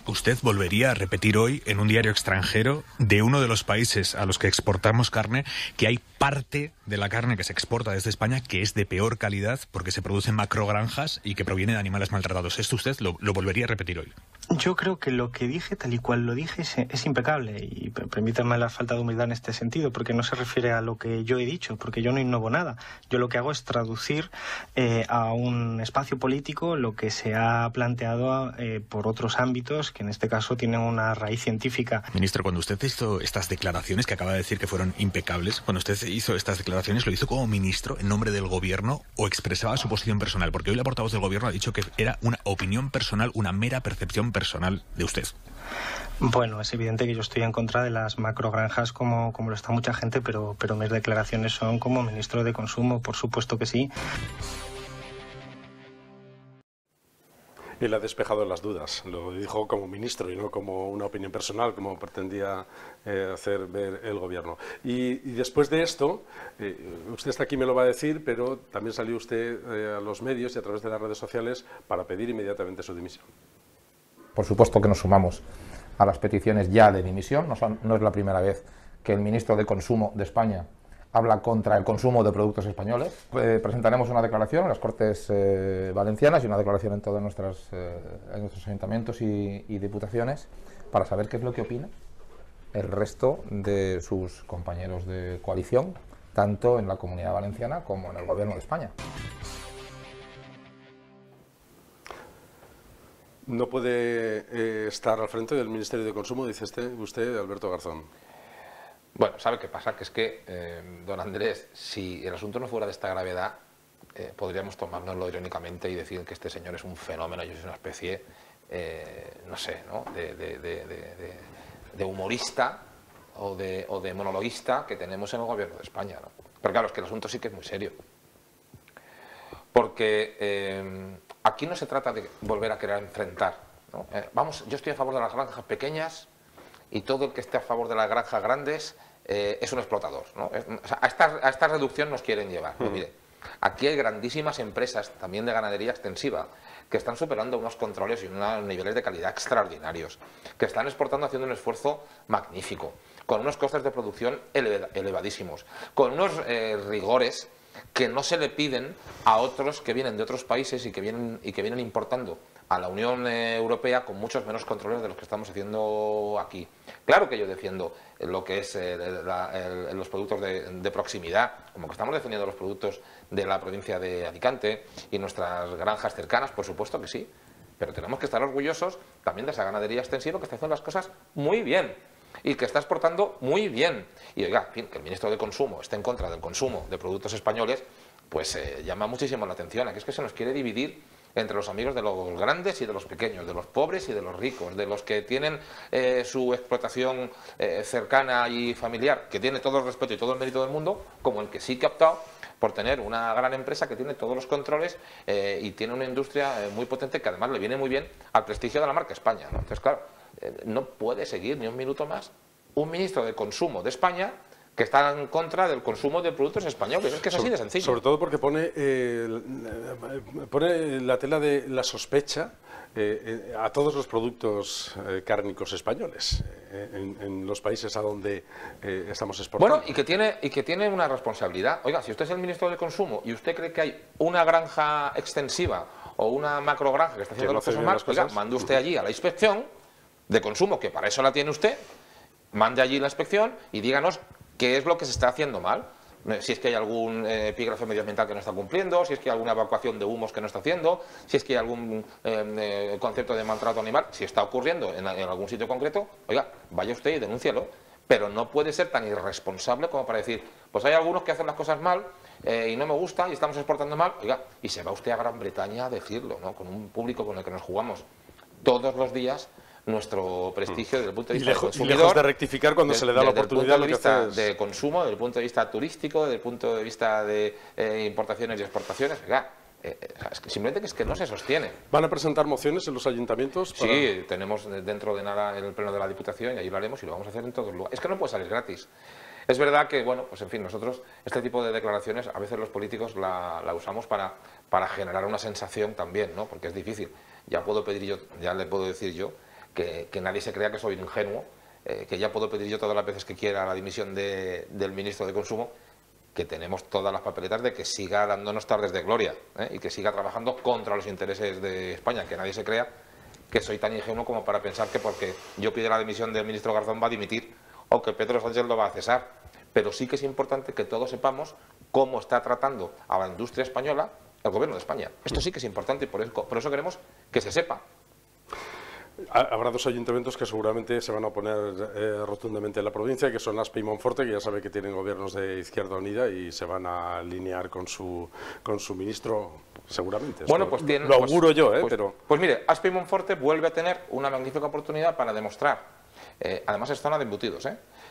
¿Usted volvería a repetir hoy en un diario extranjero de uno de los países a los que exportamos carne que hay parte de la carne que se exporta desde España que es de peor calidad porque se produce en macrogranjas y que proviene de animales maltratados? ¿Esto usted lo volvería a repetir hoy? Yo creo que lo que dije, tal y cual lo dije, es impecable. Y permítanme la falta de humildad en este sentido, porque no se refiere a lo que yo he dicho, porque yo no innovo nada. Yo lo que hago es traducir a un espacio político lo que se ha planteado por otros ámbitos, que en este caso tienen una raíz científica. Ministro, cuando usted hizo estas declaraciones, que acaba de decir que fueron impecables, cuando usted hizo estas declaraciones, ¿lo hizo como ministro en nombre del gobierno o expresaba su posición personal? Porque hoy la portavoz del gobierno ha dicho que era una opinión personal, una mera percepción personal de usted. Bueno, es evidente que yo estoy en contra de las macrogranjas como lo está mucha gente, pero mis declaraciones son como ministro de Consumo, por supuesto que sí. Él ha despejado las dudas, lo dijo como ministro y no como una opinión personal, como pretendía hacer ver el gobierno. Y después de esto, usted está aquí me lo va a decir, pero también salió usted a los medios y a través de las redes sociales para pedir inmediatamente su dimisión. Por supuesto que nos sumamos a las peticiones ya de dimisión. No es la primera vez que el ministro de Consumo de España habla contra el consumo de productos españoles. Presentaremos una declaración en las Cortes Valencianas y una declaración en todos nuestros ayuntamientos y diputaciones para saber qué es lo que opina el resto de sus compañeros de coalición, tanto en la Comunidad Valenciana como en el Gobierno de España. No puede estar al frente del Ministerio de Consumo, dice usted, Alberto Garzón. Bueno, ¿sabe qué pasa? Que es que, don Andrés, si el asunto no fuera de esta gravedad, podríamos tomárnoslo irónicamente y decir que este señor es un fenómeno y es una especie, no sé, ¿no? de humorista o de monologuista que tenemos en el gobierno de España, ¿no? Pero claro, es que el asunto sí que es muy serio. Porque aquí no se trata de volver a querer enfrentar, ¿no? Yo estoy a favor de las granjas pequeñas y todo el que esté a favor de las granjas grandes es un explotador, ¿no? O sea, a esta reducción nos quieren llevar. Pues mire, aquí hay grandísimas empresas, también de ganadería extensiva, que están superando unos controles y unos niveles de calidad extraordinarios, que están exportando haciendo un esfuerzo magnífico, con unos costes de producción elevadísimos, con unos rigores que no se le piden a otros que vienen de otros países y que vienen importando a la Unión Europea con muchos menos controles de los que estamos haciendo aquí. Claro que yo defiendo lo que es los productos de proximidad, como que estamos defendiendo los productos de la provincia de Alicante y nuestras granjas cercanas, por supuesto que sí, pero tenemos que estar orgullosos también de esa ganadería extensiva que está haciendo las cosas muy bien y que está exportando muy bien. Y oiga, en fin, que el ministro de Consumo esté en contra del consumo de productos españoles, pues llama muchísimo la atención. Aquí es que se nos quiere dividir entre los amigos de los grandes y de los pequeños, de los pobres y de los ricos, de los que tienen su explotación cercana y familiar, que tiene todo el respeto y todo el mérito del mundo, como el que sí que ha optado por tener una gran empresa que tiene todos los controles y tiene una industria muy potente que además le viene muy bien al prestigio de la marca España, ¿no? Entonces, claro, no puede seguir ni un minuto más un ministro de Consumo de España que está en contra del consumo de productos españoles. Es que es así de sencillo. Sobre todo porque pone la tela de la sospecha a todos los productos cárnicos españoles en los países a donde estamos exportando. Bueno, y que tiene una responsabilidad. Oiga, si usted es el ministro de Consumo y usted cree que hay una granja extensiva o una macrogranja que está haciendo las cosas mal, oiga, mande usted allí a la inspección de consumo, que para eso la tiene usted, mande allí la inspección y díganos qué es lo que se está haciendo mal. Si es que hay algún epígrafe medioambiental que no está cumpliendo, si es que hay alguna evacuación de humos que no está haciendo, si es que hay algún concepto de maltrato animal, si está ocurriendo en algún sitio concreto, oiga, vaya usted y denúncielo. Pero no puede ser tan irresponsable como para decir, pues hay algunos que hacen las cosas mal y no me gusta y estamos exportando mal, oiga, y se va usted a Gran Bretaña a decirlo, ¿no? Con un público con el que nos jugamos todos los días nuestro prestigio desde el punto de vista del consumidor, lejos de rectificar cuando se le da la oportunidad. Desde el punto de vista de consumo, desde el punto de vista turístico, desde el punto de vista de importaciones y exportaciones, oiga, es que simplemente es que no se sostiene. ¿Van a presentar mociones en los ayuntamientos? Sí, tenemos dentro de nada el pleno de la Diputación y allí lo haremos y lo vamos a hacer en todos los lugares. Es que no puede salir gratis. Es verdad que, bueno, pues en fin, nosotros este tipo de declaraciones a veces los políticos la usamos para generar una sensación también, ¿no? Porque es difícil. Ya le puedo decir yo que nadie se crea que soy ingenuo, que ya puedo pedir yo todas las veces que quiera la dimisión del ministro de Consumo, que tenemos todas las papeletas de que siga dándonos tardes de gloria, y que siga trabajando contra los intereses de España, que nadie se crea que soy tan ingenuo como para pensar que porque yo pida la dimisión del ministro Garzón va a dimitir o que Pedro Sánchez lo va a cesar. Pero sí que es importante que todos sepamos cómo está tratando a la industria española el gobierno de España. Esto sí que es importante y por eso queremos que se sepa. Habrá dos ayuntamientos que seguramente se van a oponer rotundamente en la provincia, que son Aspe y Monforte, que ya sabe que tienen gobiernos de Izquierda Unida y se van a alinear con su ministro, seguramente. Bueno, pues lo auguro yo, pero... Pues mire, Aspe y Monforte vuelve a tener una magnífica oportunidad para demostrar, además es zona de embutidos,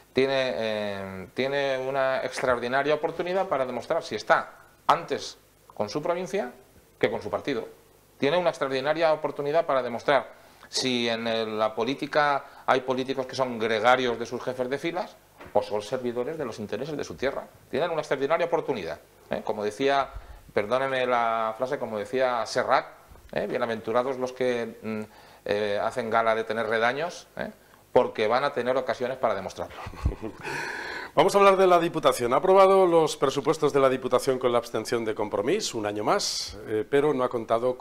tiene una extraordinaria oportunidad para demostrar si está antes con su provincia que con su partido. Tiene una extraordinaria oportunidad para demostrar si en la política hay políticos que son gregarios de sus jefes de filas o son servidores de los intereses de su tierra. Tienen una extraordinaria oportunidad. Como decía, perdóneme la frase, como decía Serrat, bienaventurados los que hacen gala de tener redaños, porque van a tener ocasiones para demostrarlo. Vamos a hablar de la Diputación. Ha aprobado los presupuestos de la Diputación con la abstención de Compromís, un año más, pero no ha contado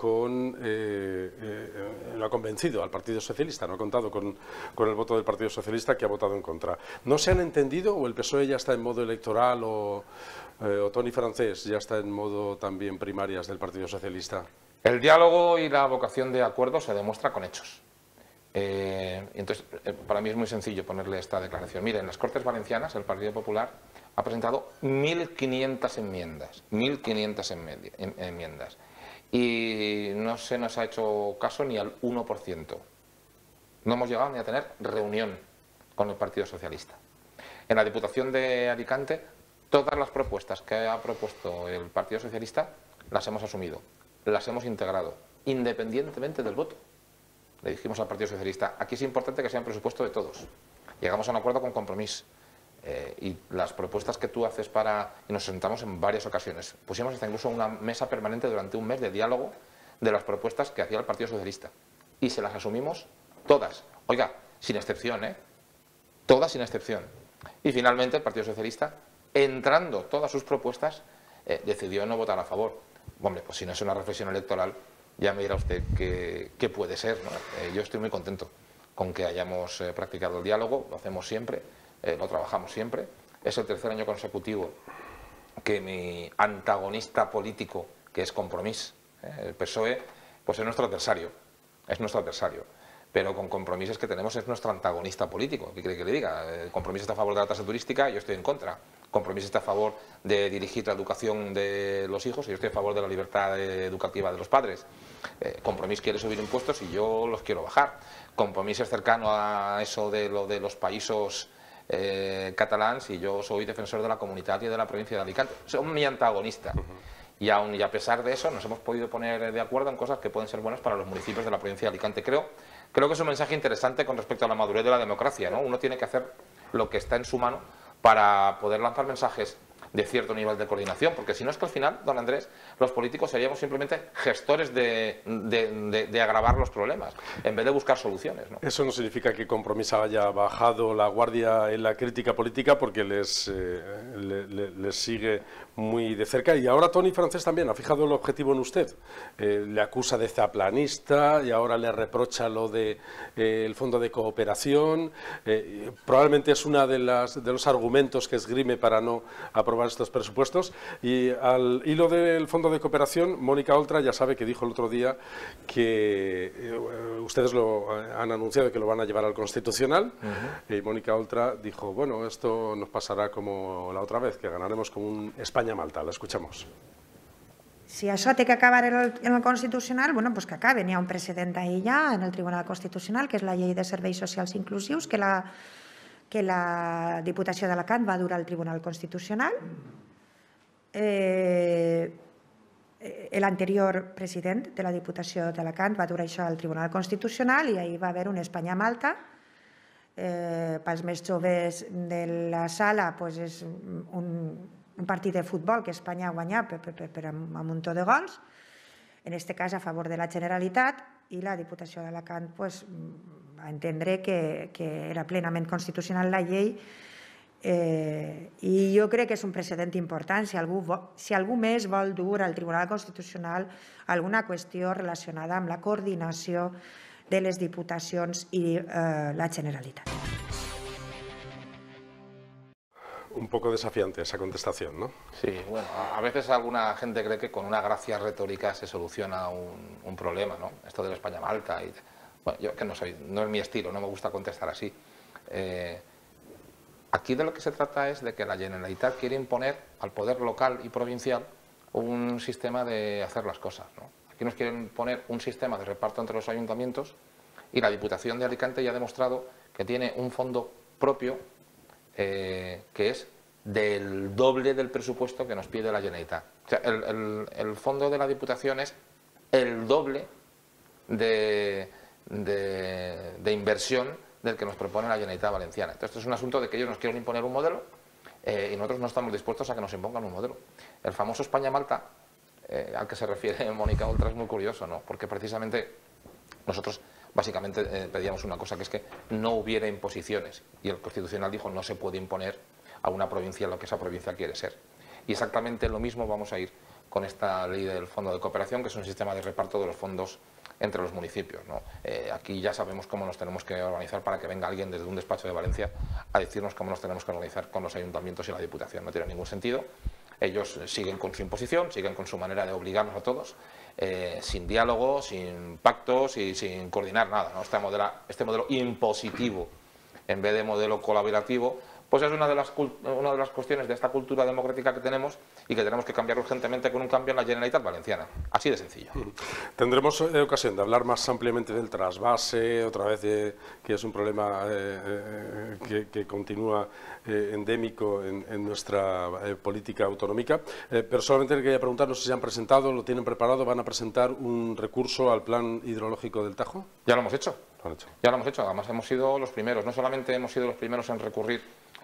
no ha convencido al Partido Socialista, no ha contado con el voto del Partido Socialista, que ha votado en contra. ¿No se han entendido o el PSOE ya está en modo electoral o Toni Francés ya está en modo también primarias del Partido Socialista? El diálogo y la vocación de acuerdo se demuestra con hechos. Entonces, para mí es muy sencillo ponerle esta declaración. Mire, en las Cortes Valencianas el Partido Popular ha presentado 1.500 enmiendas. 1.500 enmiendas. Y no se nos ha hecho caso ni al 1%. No hemos llegado ni a tener reunión con el Partido Socialista. En la Diputación de Alicante, todas las propuestas que ha propuesto el Partido Socialista las hemos asumido, las hemos integrado, independientemente del voto. Le dijimos al Partido Socialista, aquí es importante que sea un presupuesto de todos. Llegamos a un acuerdo con Compromís. Y las propuestas que tú haces y nos sentamos en varias ocasiones. Pusimos hasta incluso una mesa permanente durante un mes de diálogo de las propuestas que hacía el Partido Socialista. Y se las asumimos todas. Oiga, sin excepción, todas sin excepción. Y finalmente el Partido Socialista, entrando todas sus propuestas, decidió no votar a favor. Hombre, pues si no es una reflexión electoral, ya me dirá usted qué puede ser, ¿no? Yo estoy muy contento con que hayamos practicado el diálogo, lo hacemos siempre, lo trabajamos siempre. Es el tercer año consecutivo que mi antagonista político, que es Compromís, el PSOE, pues es nuestro adversario, pero con Compromís es que tenemos, es nuestro antagonista político. ¿Qué quiere que le diga? Compromís está a favor de la tasa turística, yo estoy en contra. Compromís está a favor de dirigir la educación de los hijos y yo estoy a favor de la libertad educativa de los padres. Compromís quiere subir impuestos y yo los quiero bajar. Compromís es cercano a eso de lo de los països catalans y yo soy defensor de la comunidad y de la provincia de Alicante. Son mi antagonista. Y a pesar de eso nos hemos podido poner de acuerdo en cosas que pueden ser buenas para los municipios de la provincia de Alicante. Creo que es un mensaje interesante con respecto a la madurez de la democracia, ¿no? Uno tiene que hacer lo que está en su mano para poder lanzar mensajes de cierto nivel de coordinación, porque si no es que al final, don Andrés, los políticos seríamos simplemente gestores de agravar los problemas, en vez de buscar soluciones, ¿no? Eso no significa que Compromís haya bajado la guardia en la crítica política, porque les sigue muy de cerca. Y ahora Toni Francés también ha fijado el objetivo en usted. Le acusa de zaplanista y ahora le reprocha lo de el fondo de cooperación. Probablemente es uno de los argumentos que esgrime para no aprobar estos presupuestos. Y al hilo del fondo de cooperación, Mónica Oltra ya sabe que dijo el otro día que ustedes lo han anunciado que lo van a llevar al Constitucional. Y Mónica Oltra dijo, bueno, esto nos pasará como la otra vez, que ganaremos como un Espanya-Malta. La escuchamos. Si això té que acabar en el Constitucional, bueno, pues que acabe. N'hi ha un precedent ahí ja en el Tribunal Constitucional, que és la Llei de Serveis Socials Inclusius, que la Diputació d'Alacant va dur al Tribunal Constitucional. L'anterior president de la Diputació d'Alacant va dur això al Tribunal Constitucional i ahir va haver un Espanya-Malta. Pels més joves de la sala és un partit de futbol que Espanya ha guanyat per un muntó de gols, en aquest cas a favor de la Generalitat, i la Diputació d'Alacant va entendre que era plenament constitucional la llei, i jo crec que és un precedent important. Si algú més vol dur al Tribunal Constitucional alguna qüestió relacionada amb la coordinació de les diputacions i la Generalitat. Un poco desafiante esa contestación, ¿no? Sí, bueno, a veces alguna gente cree que con una gracia retórica se soluciona un problema, ¿no? Esto de la España malta. Bueno, yo que no es mi estilo, no me gusta contestar así. Aquí de lo que se trata es de que la Generalitat quiere imponer al poder local y provincial un sistema de hacer las cosas, ¿no? Aquí nos quieren poner un sistema de reparto entre los ayuntamientos y la Diputación de Alicante ya ha demostrado que tiene un fondo propio que es del doble del presupuesto que nos pide la Generalitat. O sea, el fondo de la Diputación es el doble de inversión del que nos propone la Generalitat Valenciana. Entonces, esto es un asunto de que ellos nos quieren imponer un modelo y nosotros no estamos dispuestos a que nos impongan un modelo. El famoso España-Malta, al que se refiere Mónica Oltra, es muy curioso, ¿no? Porque precisamente nosotros básicamente pedíamos una cosa, que es que no hubiera imposiciones, y el Constitucional dijo no se puede imponer a una provincia lo que esa provincia quiere ser. Y exactamente lo mismo vamos a ir con esta ley del Fondo de Cooperación, que es un sistema de reparto de los fondos entre los municipios, ¿no? Aquí ya sabemos cómo nos tenemos que organizar para que venga alguien desde un despacho de Valencia a decirnos cómo nos tenemos que organizar con los ayuntamientos y la Diputación. No tiene ningún sentido. Ellos siguen con su imposición, siguen con su manera de obligarnos a todos, sin diálogo, sin pactos y sin coordinar nada, ¿no? Este modelo impositivo en vez de modelo colaborativo, pues es una de las cuestiones de esta cultura democrática que tenemos y que tenemos que cambiar urgentemente con un cambio en la Generalitat Valenciana. Así de sencillo. Tendremos ocasión de hablar más ampliamente del trasvase, otra vez que es un problema que continúa endémico en nuestra política autonómica. Pero solamente le quería preguntar, no sé si han presentado, lo tienen preparado, ¿van a presentar un recurso al plan hidrológico del Tajo? Ya lo hemos hecho. Ya lo hemos hecho, además hemos sido los primeros. No solamente hemos sido los primeros en recurrir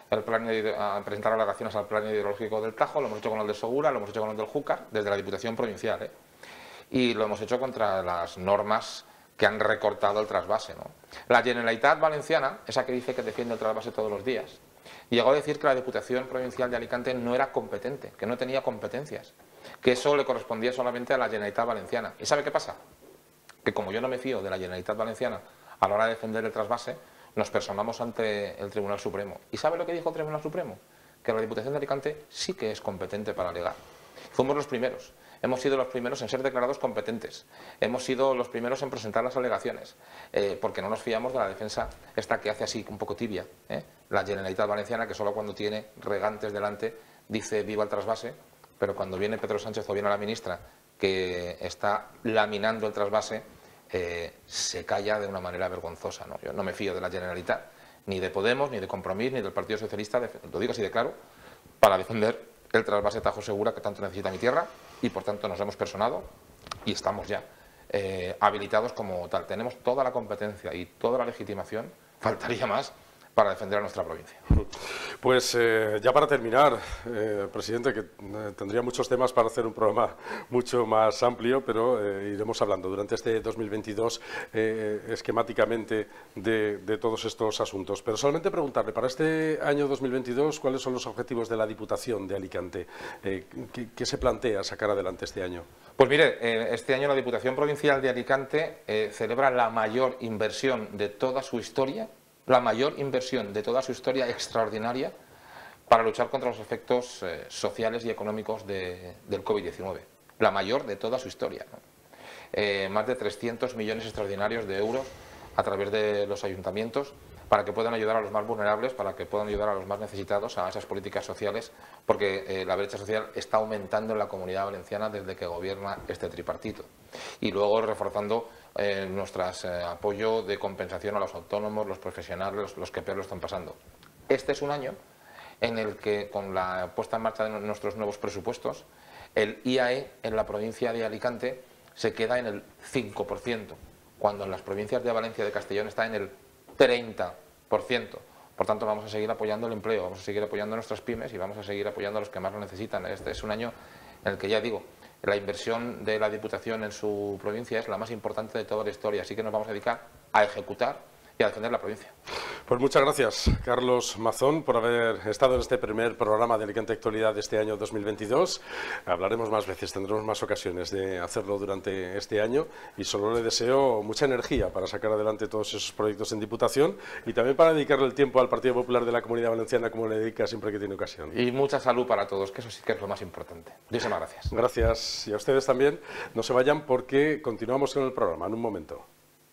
a presentar alegaciones al plan hidrológico del Tajo, lo hemos hecho con el de Segura, lo hemos hecho con el del Júcar, desde la Diputación Provincial, y lo hemos hecho contra las normas que han recortado el trasvase, ¿no? La Generalitat Valenciana, esa que dice que defiende el trasvase todos los días, llegó a decir que la Diputación Provincial de Alicante no era competente, que no tenía competencias, que eso le correspondía solamente a la Generalitat Valenciana. ¿Y sabe qué pasa? Que como yo no me fío de la Generalitat Valenciana a la hora de defender el trasvase, nos personamos ante el Tribunal Supremo. ¿Y sabe lo que dijo el Tribunal Supremo? Que la Diputación de Alicante sí que es competente para alegar. Fuimos los primeros. Hemos sido los primeros en ser declarados competentes. Hemos sido los primeros en presentar las alegaciones, porque no nos fiamos de la defensa esta que hace así, un poco tibia, la Generalitat Valenciana, que solo cuando tiene regantes delante dice viva el trasvase, pero cuando viene Pedro Sánchez o viene la ministra que está laminando el trasvase, se calla de una manera vergonzosa, ¿no? Yo no me fío de la Generalitat, ni de Podemos, ni de Compromís, ni del Partido Socialista, lo digo así de claro, para defender el trasvase Tajo Segura que tanto necesita mi tierra, y por tanto nos hemos personado y estamos ya habilitados como tal. Tenemos toda la competencia y toda la legitimación, faltaría más, para defender a nuestra provincia. Pues ya para terminar, presidente, que tendría muchos temas para hacer un programa mucho más amplio, pero iremos hablando durante este 2022 esquemáticamente de todos estos asuntos. Pero solamente preguntarle, para este año 2022, ¿cuáles son los objetivos de la Diputación de Alicante? ¿Qué se plantea sacar adelante este año? Pues mire, este año la Diputación Provincial de Alicante celebra la mayor inversión de toda su historia, extraordinaria para luchar contra los efectos sociales y económicos del COVID-19. La mayor de toda su historia, ¿no? Más de 300 millones extraordinarios de euros a través de los ayuntamientos para que puedan ayudar a los más vulnerables, para que puedan ayudar a los más necesitados, a esas políticas sociales, porque la brecha social está aumentando en la Comunidad Valenciana desde que gobierna este tripartito. Y luego reforzando nuestro apoyo de compensación a los autónomos, los profesionales, los que peor lo están pasando. Este es un año en el que, con la puesta en marcha de nuestros nuevos presupuestos, el IAE en la provincia de Alicante se queda en el 5%, cuando en las provincias de Valencia y de Castellón está en el 30%. Por tanto, vamos a seguir apoyando el empleo, vamos a seguir apoyando a nuestras pymes y vamos a seguir apoyando a los que más lo necesitan. Este es un año en el que, ya digo, la inversión de la Diputación en su provincia es la más importante de toda la historia, así que nos vamos a dedicar a ejecutar y a defender la provincia. Pues muchas gracias, Carlos Mazón, por haber estado en este primer programa de Alicante Actualidad de este año 2022. Hablaremos más veces, tendremos más ocasiones de hacerlo durante este año y solo le deseo mucha energía para sacar adelante todos esos proyectos en Diputación y también para dedicarle el tiempo al Partido Popular de la Comunidad Valenciana como le dedica siempre que tiene ocasión. Y mucha salud para todos, que eso sí que es lo más importante. Muchísimas gracias. Gracias. Y a ustedes también. No se vayan porque continuamos con el programa en un momento.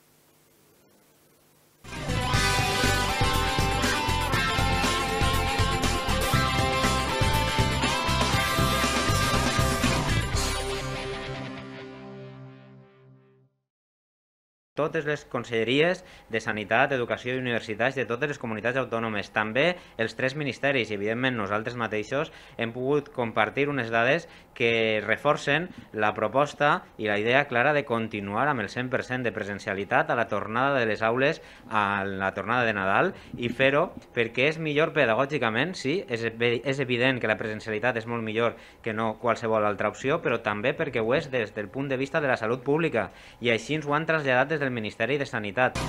Totes les conselleries de Sanitat, Educació i Universitats de totes les comunitats autònomes, també els 3 ministeris i evidentment nosaltres mateixos hem pogut compartir unes dades que reforcen la proposta i la idea clara de continuar amb el 100% de presencialitat a la tornada de les aules a la tornada de Nadal i fer-ho perquè és millor pedagògicament, sí, és evident que la presencialitat és molt millor que no qualsevol altra opció, però també perquè ho és des del punt de vista de la salut pública i així ens ho han traslladat des del Ministeri de Sanitat.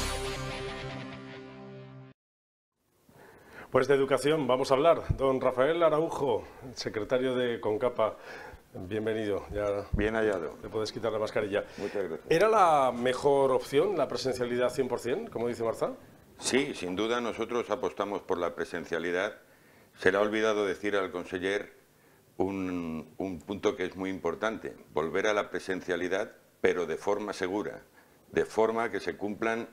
Pues de educación vamos a hablar. Don Rafael Araujo, secretario de CONCAPA, bienvenido. Ya bien hallado. Te puedes quitar la mascarilla. Muchas gracias. ¿Era la mejor opción la presencialidad 100%, como dice Marza? Sí, sin duda nosotros apostamos por la presencialidad. Se le ha olvidado decir al conseller un punto que es muy importante, volver a la presencialidad, pero de forma segura, de forma que se cumplan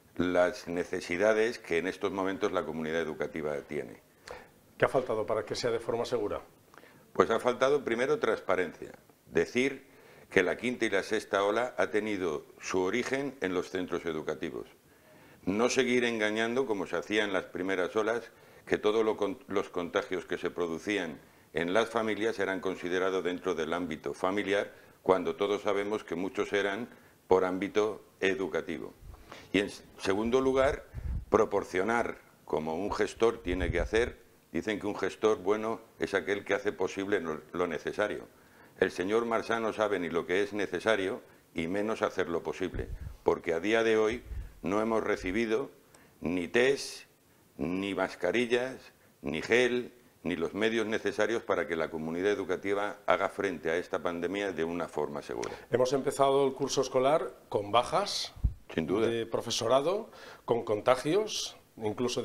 las necesidades que en estos momentos la comunidad educativa tiene. ¿Qué ha faltado para que sea de forma segura? Pues ha faltado primero transparencia, decir que la quinta y la sexta ola ha tenido su origen en los centros educativos. No seguir engañando, como se hacía en las primeras olas, que todos los contagios que se producían en las familias eran considerados dentro del ámbito familiar, cuando todos sabemos que muchos eran por ámbito educativo. Y en segundo lugar, proporcionar, como un gestor tiene que hacer. Dicen que un gestor bueno es aquel que hace posible lo necesario. El señor Marsá no sabe ni lo que es necesario y menos hacer lo posible, porque a día de hoy no hemos recibido ni test, ni mascarillas, ni gel, ni los medios necesarios para que la comunidad educativa haga frente a esta pandemia de una forma segura. Hemos empezado el curso escolar con bajas, sin duda, de profesorado, con contagios, incluso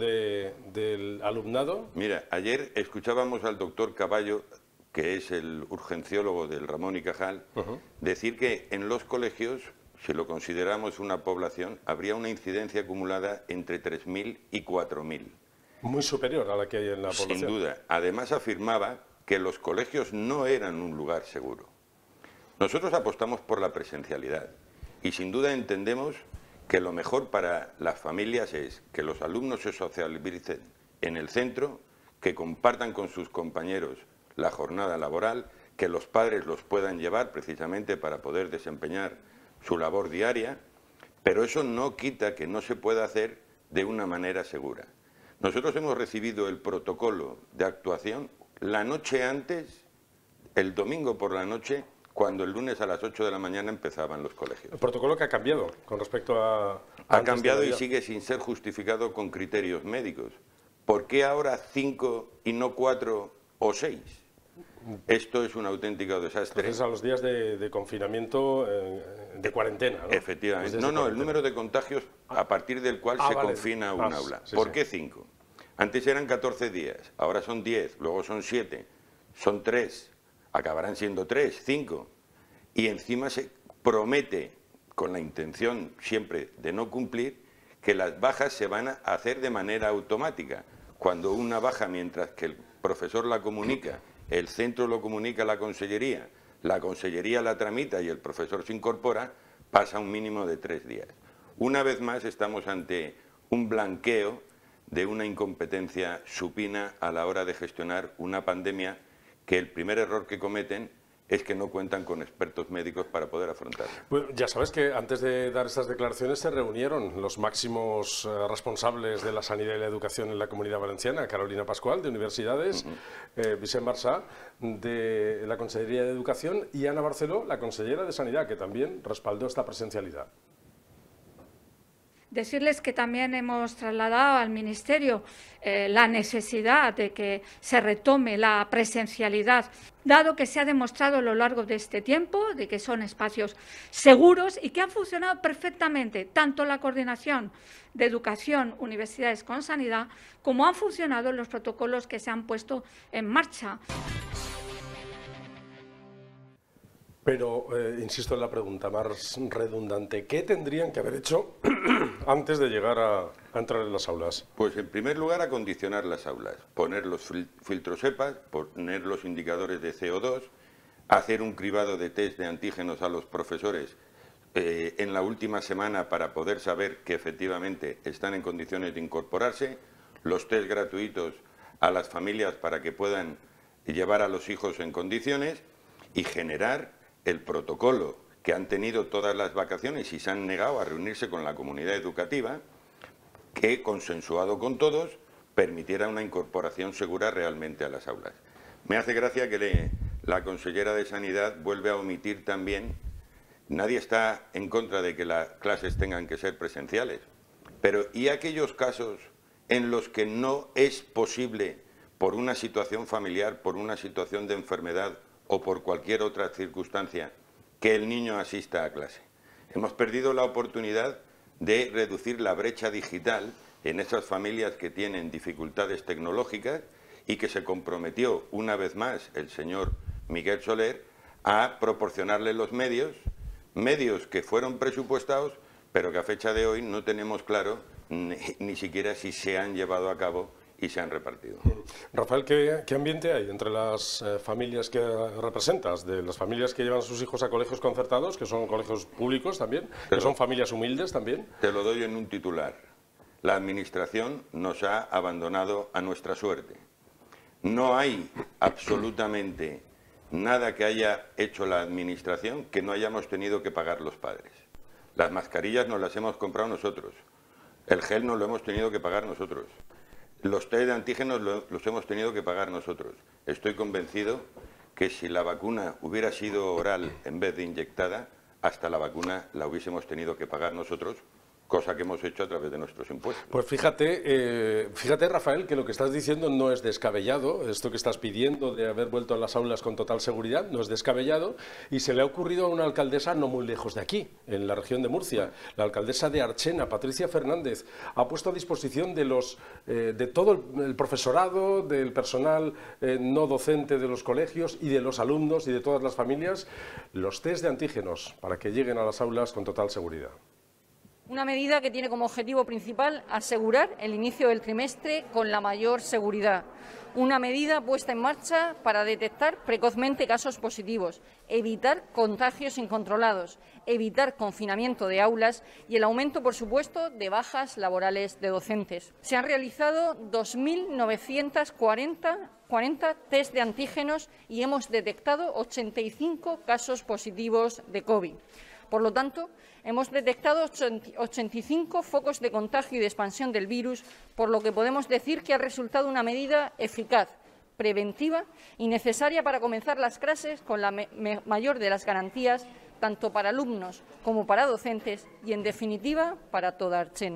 del alumnado. Mira, ayer escuchábamos al doctor Caballo, que es el urgenciólogo del Ramón y Cajal, decir que en los colegios, si lo consideramos una población, habría una incidencia acumulada entre 3.000 y 4.000. Muy superior a la que hay en la población. Sin duda. Además afirmaba que los colegios no eran un lugar seguro. Nosotros apostamos por la presencialidad y sin duda entendemos que lo mejor para las familias es que los alumnos se socialicen en el centro, que compartan con sus compañeros la jornada laboral, que los padres los puedan llevar precisamente para poder desempeñar su labor diaria, pero eso no quita que no se pueda hacer de una manera segura. Nosotros hemos recibido el protocolo de actuación la noche antes, el domingo por la noche, cuando el lunes a las 8 de la mañana empezaban los colegios. El protocolo que ha cambiado con respecto a... Ha cambiado y sigue sin ser justificado con criterios médicos. ¿Por qué ahora 5 y no 4 o 6? Esto es un auténtico desastre. Entonces a los días de confinamiento, de cuarentena, ¿no? Efectivamente. No, el número de contagios a partir del cual se confina un aula. Sí, ¿Por qué 5? Antes eran 14 días, ahora son 10, luego son 7, son 3, acabarán siendo 3, 5. Y encima se promete, con la intención siempre de no cumplir, que las bajas se van a hacer de manera automática. Cuando una baja, mientras que el profesor la comunica, el centro lo comunica a la consellería la tramita y el profesor se incorpora, pasa un mínimo de 3 días. Una vez más estamos ante un blanqueo de una incompetencia supina a la hora de gestionar una pandemia que el primer error que cometen es que no cuentan con expertos médicos para poder afrontarla. Bueno, ya sabes que antes de dar estas declaraciones se reunieron los máximos responsables de la sanidad y la educación en la Comunidad Valenciana, Carolina Pascual, de Universidades, Vicent Marsá, de la Consellería de Educación, y Ana Barceló, la consellera de Sanidad, que también respaldó esta presencialidad. Decirles que también hemos trasladado al Ministerio la necesidad de que se retome la presencialidad, dado que se ha demostrado a lo largo de este tiempo de que son espacios seguros y que han funcionado perfectamente tanto la coordinación de educación, universidades con sanidad, como han funcionado los protocolos que se han puesto en marcha. Pero, insisto en la pregunta más redundante, ¿qué tendrían que haber hecho antes de llegar a entrar en las aulas? Pues en primer lugar acondicionar las aulas, poner los filtros EPA, poner los indicadores de CO2, hacer un cribado de test de antígenos a los profesores en la última semana para poder saber que efectivamente están en condiciones de incorporarse, los test gratuitos a las familias para que puedan llevar a los hijos en condiciones y generar el protocolo que han tenido todas las vacaciones y se han negado a reunirse con la comunidad educativa, que, consensuado con todos, permitiera una incorporación segura realmente a las aulas. Me hace gracia que la consellera de Sanidad vuelve a omitir también, nadie está en contra de que las clases tengan que ser presenciales, pero ¿y aquellos casos en los que no es posible, por una situación familiar, por una situación de enfermedad o por cualquier otra circunstancia, que el niño asista a clase? Hemos perdido la oportunidad de reducir la brecha digital en esas familias que tienen dificultades tecnológicas y que se comprometió una vez más el señor Miguel Soler a proporcionarle los medios que fueron presupuestados, pero que a fecha de hoy no tenemos claro ni siquiera si se han llevado a cabo y se han repartido. Rafael, ¿qué ambiente hay entre las familias que representas? De las familias que llevan a sus hijos a colegios concertados, que son colegios públicos también, que son familias humildes también. Te lo doy en un titular. La Administración nos ha abandonado a nuestra suerte. No hay absolutamente nada que haya hecho la Administración que no hayamos tenido que pagar los padres. Las mascarillas nos las hemos comprado nosotros. El gel nos lo hemos tenido que pagar nosotros. Los test de antígenos los hemos tenido que pagar nosotros. Estoy convencido que si la vacuna hubiera sido oral en vez de inyectada, hasta la vacuna la hubiésemos tenido que pagar nosotros, cosa que hemos hecho a través de nuestros impuestos. Pues fíjate, Rafael, que lo que estás diciendo no es descabellado. Esto que estás pidiendo de haber vuelto a las aulas con total seguridad no es descabellado, y se le ha ocurrido a una alcaldesa no muy lejos de aquí, en la región de Murcia. La alcaldesa de Archena, Patricia Fernández, ha puesto a disposición de todo el profesorado, del personal no docente de los colegios y de los alumnos y de todas las familias, los test de antígenos para que lleguen a las aulas con total seguridad. Una medida que tiene como objetivo principal asegurar el inicio del trimestre con la mayor seguridad. Una medida puesta en marcha para detectar precozmente casos positivos, evitar contagios incontrolados, evitar confinamiento de aulas y el aumento, por supuesto, de bajas laborales de docentes. Se han realizado 2.940 test de antígenos y hemos detectado 85 casos positivos de COVID. Por lo tanto, hemos detectado 85 focos de contagio y de expansión del virus, por lo que podemos decir que ha resultado una medida eficaz, preventiva y necesaria para comenzar las clases con la mayor de las garantías, tanto para alumnos como para docentes y, en definitiva, para toda Archena.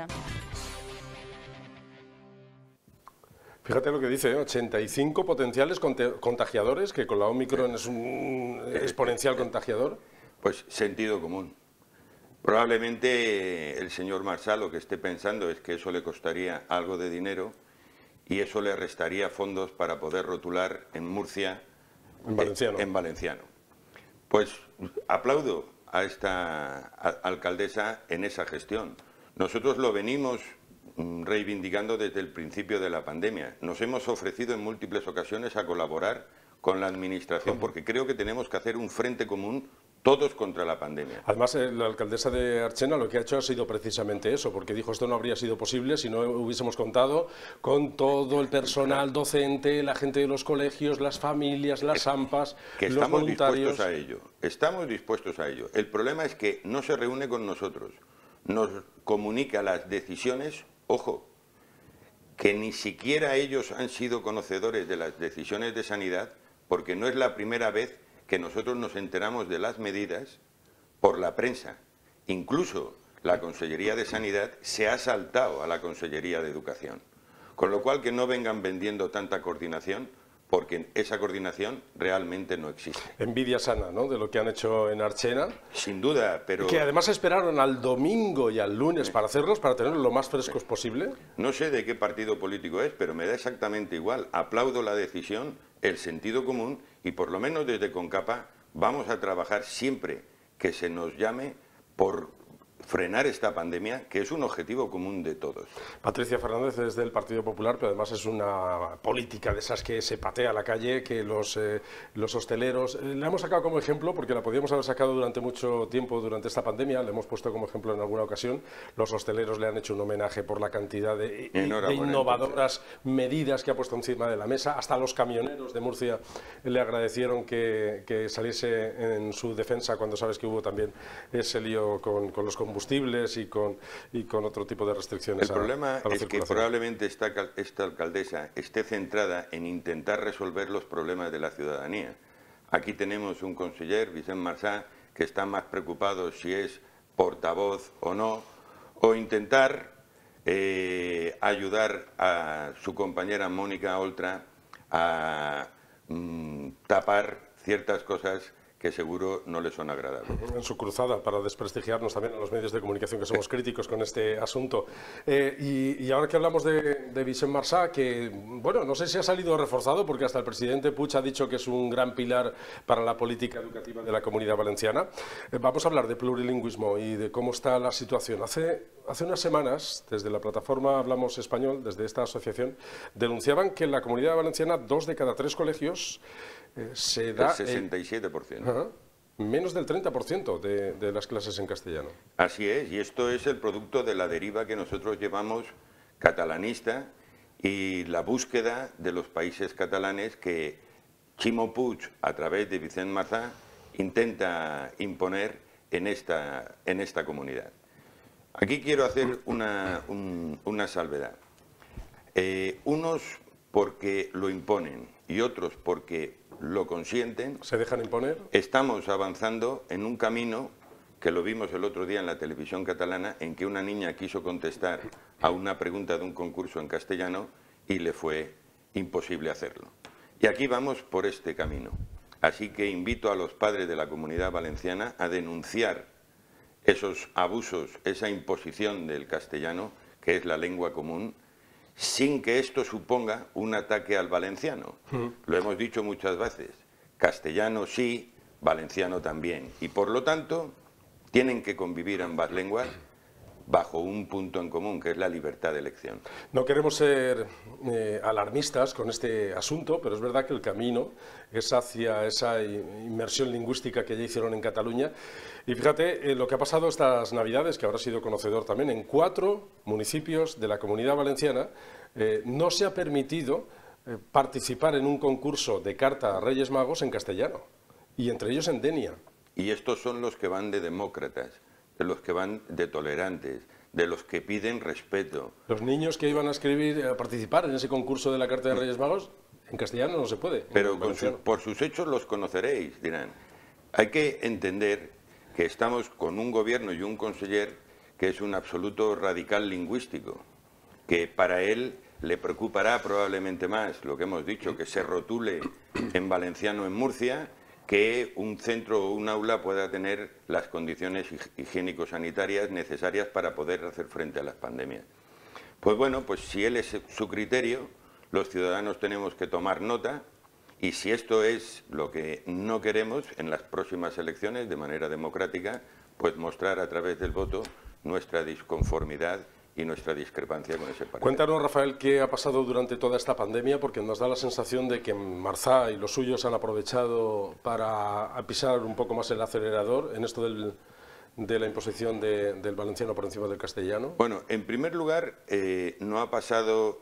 Fíjate lo que dice, 85 potenciales contagiadores, que con la Omicron es un exponencial contagiador. Pues sentido común. Probablemente el señor Marsal lo que esté pensando es que eso le costaría algo de dinero y eso le restaría fondos para poder rotular en Murcia en valenciano. Pues aplaudo a esta alcaldesa en esa gestión. Nosotros lo venimos reivindicando desde el principio de la pandemia. Nos hemos ofrecido en múltiples ocasiones a colaborar con la Administración porque creo que tenemos que hacer un frente común todos contra la pandemia. Además, la alcaldesa de Archena lo que ha hecho ha sido precisamente eso, porque dijo esto no habría sido posible si no hubiésemos contado con todo el personal docente, la gente de los colegios, las familias, las AMPAs, los voluntarios. Estamos dispuestos a ello. El problema es que no se reúne con nosotros, nos comunica las decisiones, ojo, que ni siquiera ellos han sido conocedores de las decisiones de sanidad, porque no es la primera vez que nosotros nos enteramos de las medidas por la prensa. Incluso la Consellería de Sanidad se ha saltado a la Consellería de Educación. Con lo cual, que no vengan vendiendo tanta coordinación, porque esa coordinación realmente no existe. Envidia sana, ¿no?, de lo que han hecho en Archena. Sin duda, pero... Que además esperaron al domingo y al lunes para hacerlos, para tenerlos lo más frescos posible. No sé de qué partido político es, pero me da exactamente igual. Aplaudo la decisión, el sentido común, y por lo menos desde Concapa vamos a trabajar siempre que se nos llame por frenar esta pandemia, que es un objetivo común de todos. Patricia Fernández es del Partido Popular, pero además es una política de esas que se patea a la calle, que los hosteleros... La hemos sacado como ejemplo, porque la podíamos haber sacado durante mucho tiempo, durante esta pandemia, la hemos puesto como ejemplo en alguna ocasión. Los hosteleros le han hecho un homenaje por la cantidad de innovadoras medidas que ha puesto encima de la mesa. Hasta los camioneros de Murcia le agradecieron que saliese en su defensa, cuando sabes que hubo también ese lío con los combustibles y con otro tipo de restricciones. El problema es que probablemente esta alcaldesa esté centrada en intentar resolver los problemas de la ciudadanía. Aquí tenemos un conseller, Vicent Marsá, que está más preocupado si es portavoz o no, o intentar ayudar a su compañera Mónica Oltra a tapar ciertas cosas que seguro no le son agradables. En su cruzada para desprestigiarnos también a los medios de comunicación, que somos críticos con este asunto. Y ahora que hablamos de Vicent Marsá, que, bueno, no sé si ha salido reforzado, porque hasta el presidente Puig ha dicho que es un gran pilar para la política educativa de la Comunidad Valenciana. Vamos a hablar de plurilingüismo y de cómo está la situación. Hace unas semanas, desde la plataforma Hablamos Español, desde esta asociación, denunciaban que en la Comunidad Valenciana 2 de cada 3 colegios se da... El 67%. Menos del 30% de las clases en castellano. Así es, y esto es el producto de la deriva que nosotros llevamos catalanista y la búsqueda de los países catalanes que Ximo Puig, a través de Vicent Marsá, intenta imponer en esta comunidad. Aquí quiero hacer una salvedad. Unos porque lo imponen y otros porque lo consienten. ¿Se dejan imponer? Estamos avanzando en un camino que lo vimos el otro día en la televisión catalana, en que una niña quiso contestar a una pregunta de un concurso en castellano y le fue imposible hacerlo. Y aquí vamos por este camino. Así que invito a los padres de la Comunidad Valenciana a denunciar esos abusos, esa imposición del castellano, que es la lengua común, sin que esto suponga un ataque al valenciano. Lo hemos dicho muchas veces, castellano sí, valenciano también, y por lo tanto tienen que convivir ambas lenguas bajo un punto en común, que es la libertad de elección. No queremos ser alarmistas con este asunto, pero es verdad que el camino es hacia esa inmersión lingüística que ya hicieron en Cataluña. Y fíjate lo que ha pasado estas Navidades, que habrá sido conocedor también, en 4 municipios de la Comunidad Valenciana no se ha permitido participar en un concurso de carta a Reyes Magos en castellano, y entre ellos en Denia. Y estos son los que van de demócratas, de los que van de tolerantes, de los que piden respeto. Los niños que iban a participar en ese concurso de la Carta de Reyes Magos, en castellano no se puede. Pero por sus hechos los conoceréis, dirán. Hay que entender que estamos con un gobierno y un conseller que es un absoluto radical lingüístico, que para él le preocupará probablemente más lo que hemos dicho, que se rotule en valenciano en Murcia, que un centro o un aula pueda tener las condiciones higiénico-sanitarias necesarias para poder hacer frente a las pandemias. Pues bueno, pues si él es su criterio, los ciudadanos tenemos que tomar nota, y si esto es lo que no queremos en las próximas elecciones de manera democrática, pues mostrar a través del voto nuestra disconformidad y nuestra discrepancia con ese partido. Cuéntanos, Rafael, qué ha pasado durante toda esta pandemia, porque nos da la sensación de que Marsá y los suyos han aprovechado para pisar un poco más el acelerador en esto de la imposición del valenciano por encima del castellano. Bueno, en primer lugar, no ha pasado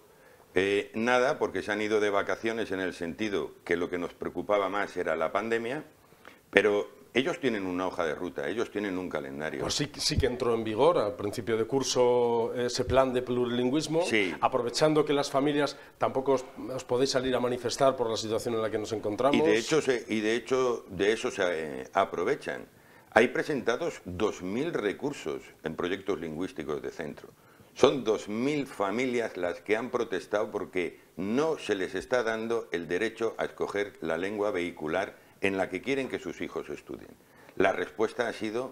nada, porque se han ido de vacaciones, en el sentido que lo que nos preocupaba más era la pandemia, pero ellos tienen una hoja de ruta, ellos tienen un calendario. Pues sí que entró en vigor al principio de curso ese plan de plurilingüismo, sí. Aprovechando que las familias tampoco os podéis salir a manifestar por la situación en la que nos encontramos. Y de hecho de eso se aprovechan. Hay presentados 2.000 recursos en proyectos lingüísticos de centro. Son 2.000 familias las que han protestado porque no se les está dando el derecho a escoger la lengua vehicular en la que quieren que sus hijos estudien. La respuesta ha sido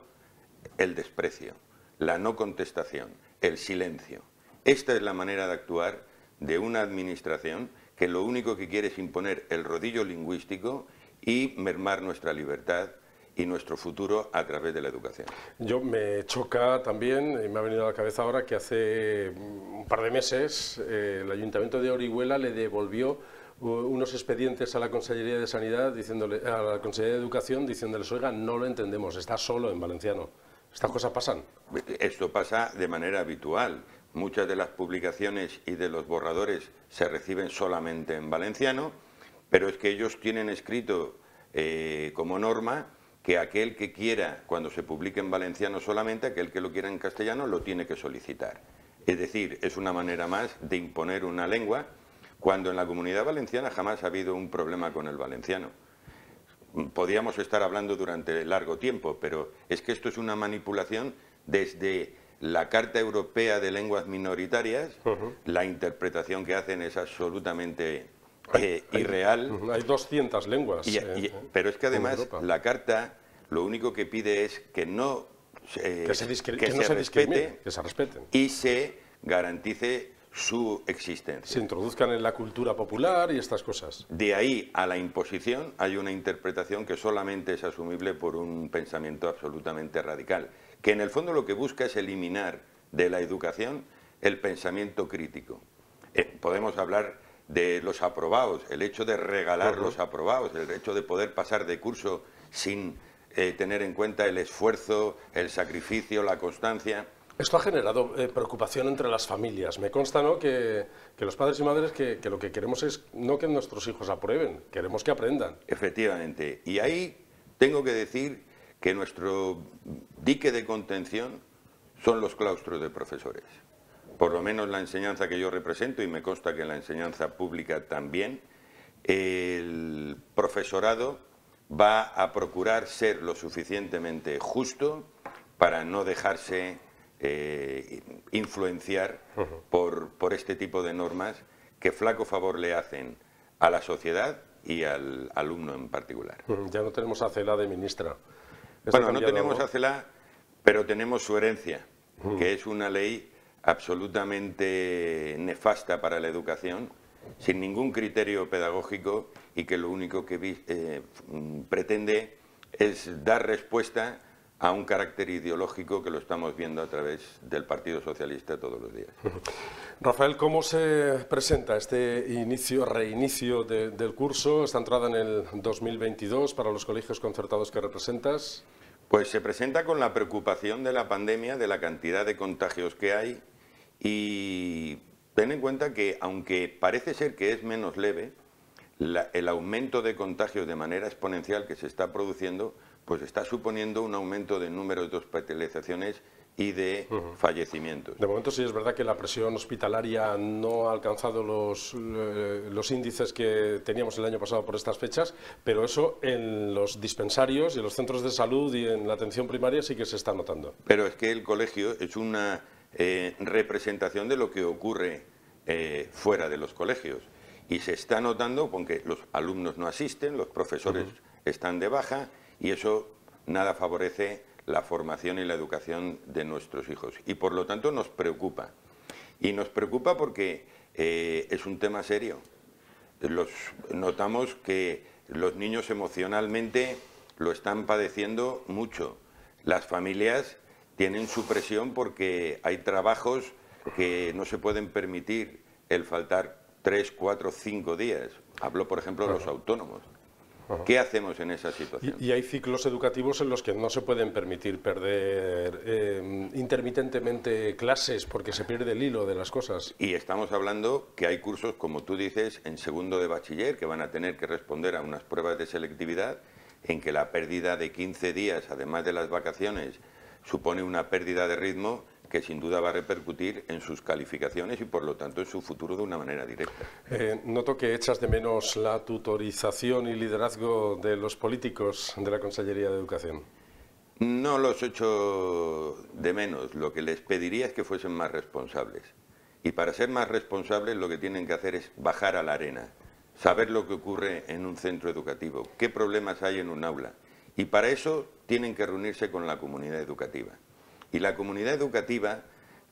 el desprecio, la no contestación, el silencio. Esta es la manera de actuar de una administración que lo único que quiere es imponer el rodillo lingüístico y mermar nuestra libertad y nuestro futuro a través de la educación. Yo me choca también, y me ha venido a la cabeza ahora, que hace un par de meses el Ayuntamiento de Orihuela le devolvió unos expedientes a la Consellería de Sanidad, a la Consellería de Educación, diciéndoles, oiga, no lo entendemos, está solo en valenciano. ¿Estas cosas pasan? Esto pasa de manera habitual. Muchas de las publicaciones y de los borradores se reciben solamente en valenciano, pero es que ellos tienen escrito como norma que aquel que quiera, cuando se publique en valenciano solamente, aquel que lo quiera en castellano lo tiene que solicitar. Es decir, es una manera más de imponer una lengua, cuando en la Comunidad Valenciana jamás ha habido un problema con el valenciano. Podríamos estar hablando durante largo tiempo, pero es que esto es una manipulación desde la Carta Europea de Lenguas Minoritarias. La interpretación que hacen es absolutamente irreal. Hay 200 lenguas. Pero es que además la Carta lo único que pide es que no se respete y se garantice su existencia. Se introduzcan en la cultura popular y estas cosas. De ahí a la imposición hay una interpretación que solamente es asumible por un pensamiento absolutamente radical, que en el fondo lo que busca es eliminar de la educación el pensamiento crítico. Podemos hablar de los aprobados, el hecho de regalar los aprobados, el hecho de poder pasar de curso sin tener en cuenta el esfuerzo, el sacrificio, la constancia. Esto ha generado preocupación entre las familias. Me consta, ¿no?, que los padres y madres que lo que queremos es no que nuestros hijos aprueben, queremos que aprendan. Efectivamente. Y ahí tengo que decir que nuestro dique de contención son los claustros de profesores. Por lo menos la enseñanza que yo represento, y me consta que la enseñanza pública también, el profesorado va a procurar ser lo suficientemente justo para no dejarse influenciar por este tipo de normas que flaco favor le hacen a la sociedad y al alumno en particular. Ya no tenemos a Celaá de ministra. Bueno, no tenemos a Celaá, pero tenemos su herencia, que es una ley absolutamente nefasta para la educación, sin ningún criterio pedagógico y que lo único que pretende es dar respuesta a un carácter ideológico que lo estamos viendo a través del Partido Socialista todos los días. Rafael, ¿cómo se presenta este reinicio del curso, esta entrada en el 2022 para los colegios concertados que representas? Pues se presenta con la preocupación de la pandemia, de la cantidad de contagios que hay, y ten en cuenta que, aunque parece ser que es menos leve, el aumento de contagios de manera exponencial que se está produciendo, pues está suponiendo un aumento de número de hospitalizaciones y de fallecimientos. De momento sí es verdad que la presión hospitalaria no ha alcanzado los índices que teníamos el año pasado por estas fechas, pero eso en los dispensarios y en los centros de salud y en la atención primaria sí que se está notando. Pero es que el colegio es una representación de lo que ocurre fuera de los colegios y se está notando porque los alumnos no asisten, los profesores están de baja y eso nada favorece la formación y la educación de nuestros hijos. Y por lo tanto nos preocupa. Y nos preocupa porque es un tema serio. Notamos que los niños emocionalmente lo están padeciendo mucho. Las familias tienen su presión porque hay trabajos que no se pueden permitir el faltar 3, 4, 5 días. Hablo, por ejemplo, de los autónomos. ¿Qué hacemos en esa situación? Y hay ciclos educativos en los que no se pueden permitir perder intermitentemente clases porque se pierde el hilo de las cosas. Y estamos hablando que hay cursos, como tú dices, en segundo de bachiller, que van a tener que responder a unas pruebas de selectividad, en que la pérdida de 15 días, además de las vacaciones, supone una pérdida de ritmo que sin duda va a repercutir en sus calificaciones y por lo tanto en su futuro de una manera directa. Noto que echas de menos la tutorización y liderazgo de los políticos de la Consellería de Educación. No los echo de menos, lo que les pediría es que fuesen más responsables. Y para ser más responsables lo que tienen que hacer es bajar a la arena, saber lo que ocurre en un centro educativo, qué problemas hay en un aula. Y para eso tienen que reunirse con la comunidad educativa. Y la comunidad educativa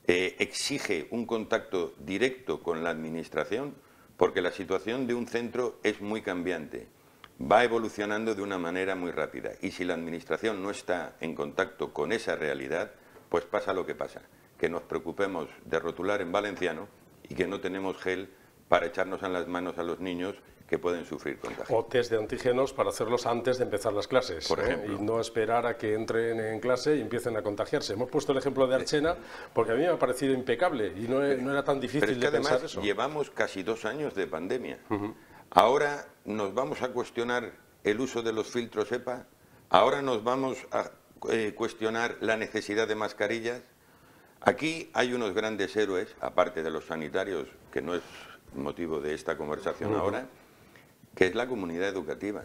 exige un contacto directo con la administración porque la situación de un centro es muy cambiante, va evolucionando de una manera muy rápida. Y si la administración no está en contacto con esa realidad, pues pasa lo que pasa, que nos preocupemos de rotular en valenciano y que no tenemos gel para echarnos en las manos a los niños que pueden sufrir contagio. O test de antígenos para hacerlos antes de empezar las clases, por ejemplo. Y no esperar a que entren en clase y empiecen a contagiarse. Hemos puesto el ejemplo de Archena porque a mí me ha parecido impecable y no era tan difícil pero es que de pensar además eso. Llevamos casi 2 años de pandemia. Ahora nos vamos a cuestionar el uso de los filtros EPA, ahora nos vamos a cuestionar la necesidad de mascarillas. Aquí hay unos grandes héroes, aparte de los sanitarios, que no es motivo de esta conversación ahora, que es la comunidad educativa,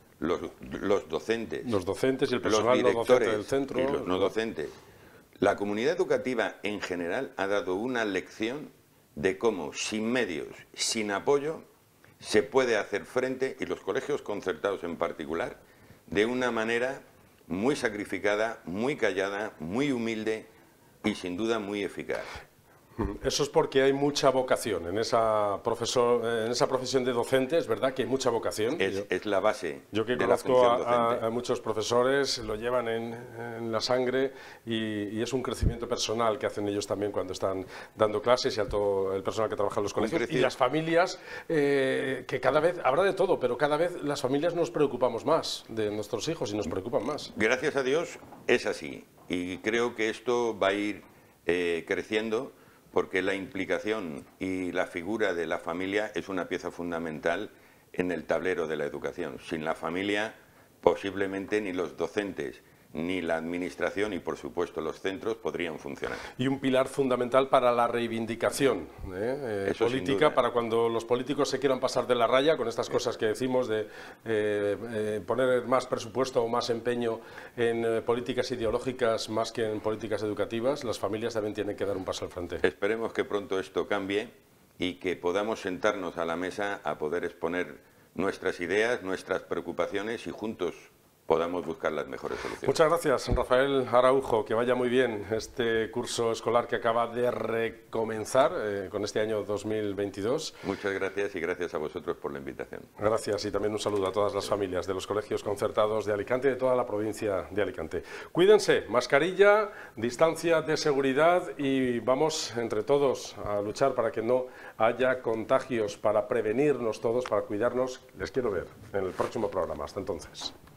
los docentes. Los docentes y el personal no docente del centro. Y los no docentes. La comunidad educativa en general ha dado una lección de cómo sin medios, sin apoyo, se puede hacer frente, y los colegios concertados en particular, de una manera muy sacrificada, muy callada, muy humilde y sin duda muy eficaz. Eso es porque hay mucha vocación en esa profesión de docente, es verdad que hay mucha vocación. Es la base. Yo que de la conozco función docente. a muchos profesores, lo llevan en la sangre y es un crecimiento personal que hacen ellos también cuando están dando clases y a todo el personal que trabaja en los colegios. Y las familias, que cada vez, habrá de todo, pero cada vez las familias nos preocupamos más de nuestros hijos y nos preocupan más. Gracias a Dios es así y creo que esto va a ir creciendo, porque la implicación y la figura de la familia es una pieza fundamental en el tablero de la educación. Sin la familia, posiblemente ni los docentes, ni la administración y, por supuesto, los centros podrían funcionar. Y un pilar fundamental para la reivindicación política, para cuando los políticos se quieran pasar de la raya con estas cosas que decimos de poner más presupuesto o más empeño en políticas ideológicas más que en políticas educativas, las familias también tienen que dar un paso al frente. Esperemos que pronto esto cambie y que podamos sentarnos a la mesa a poder exponer nuestras ideas, nuestras preocupaciones y juntos podamos buscar las mejores soluciones. Muchas gracias, Rafael Araujo, que vaya muy bien este curso escolar que acaba de recomenzar con este año 2022. Muchas gracias y gracias a vosotros por la invitación. Gracias y también un saludo a todas las familias de los colegios concertados de Alicante y de toda la provincia de Alicante. Cuídense, mascarilla, distancia de seguridad y vamos entre todos a luchar para que no haya contagios, para prevenirnos todos, para cuidarnos. Les quiero ver en el próximo programa. Hasta entonces.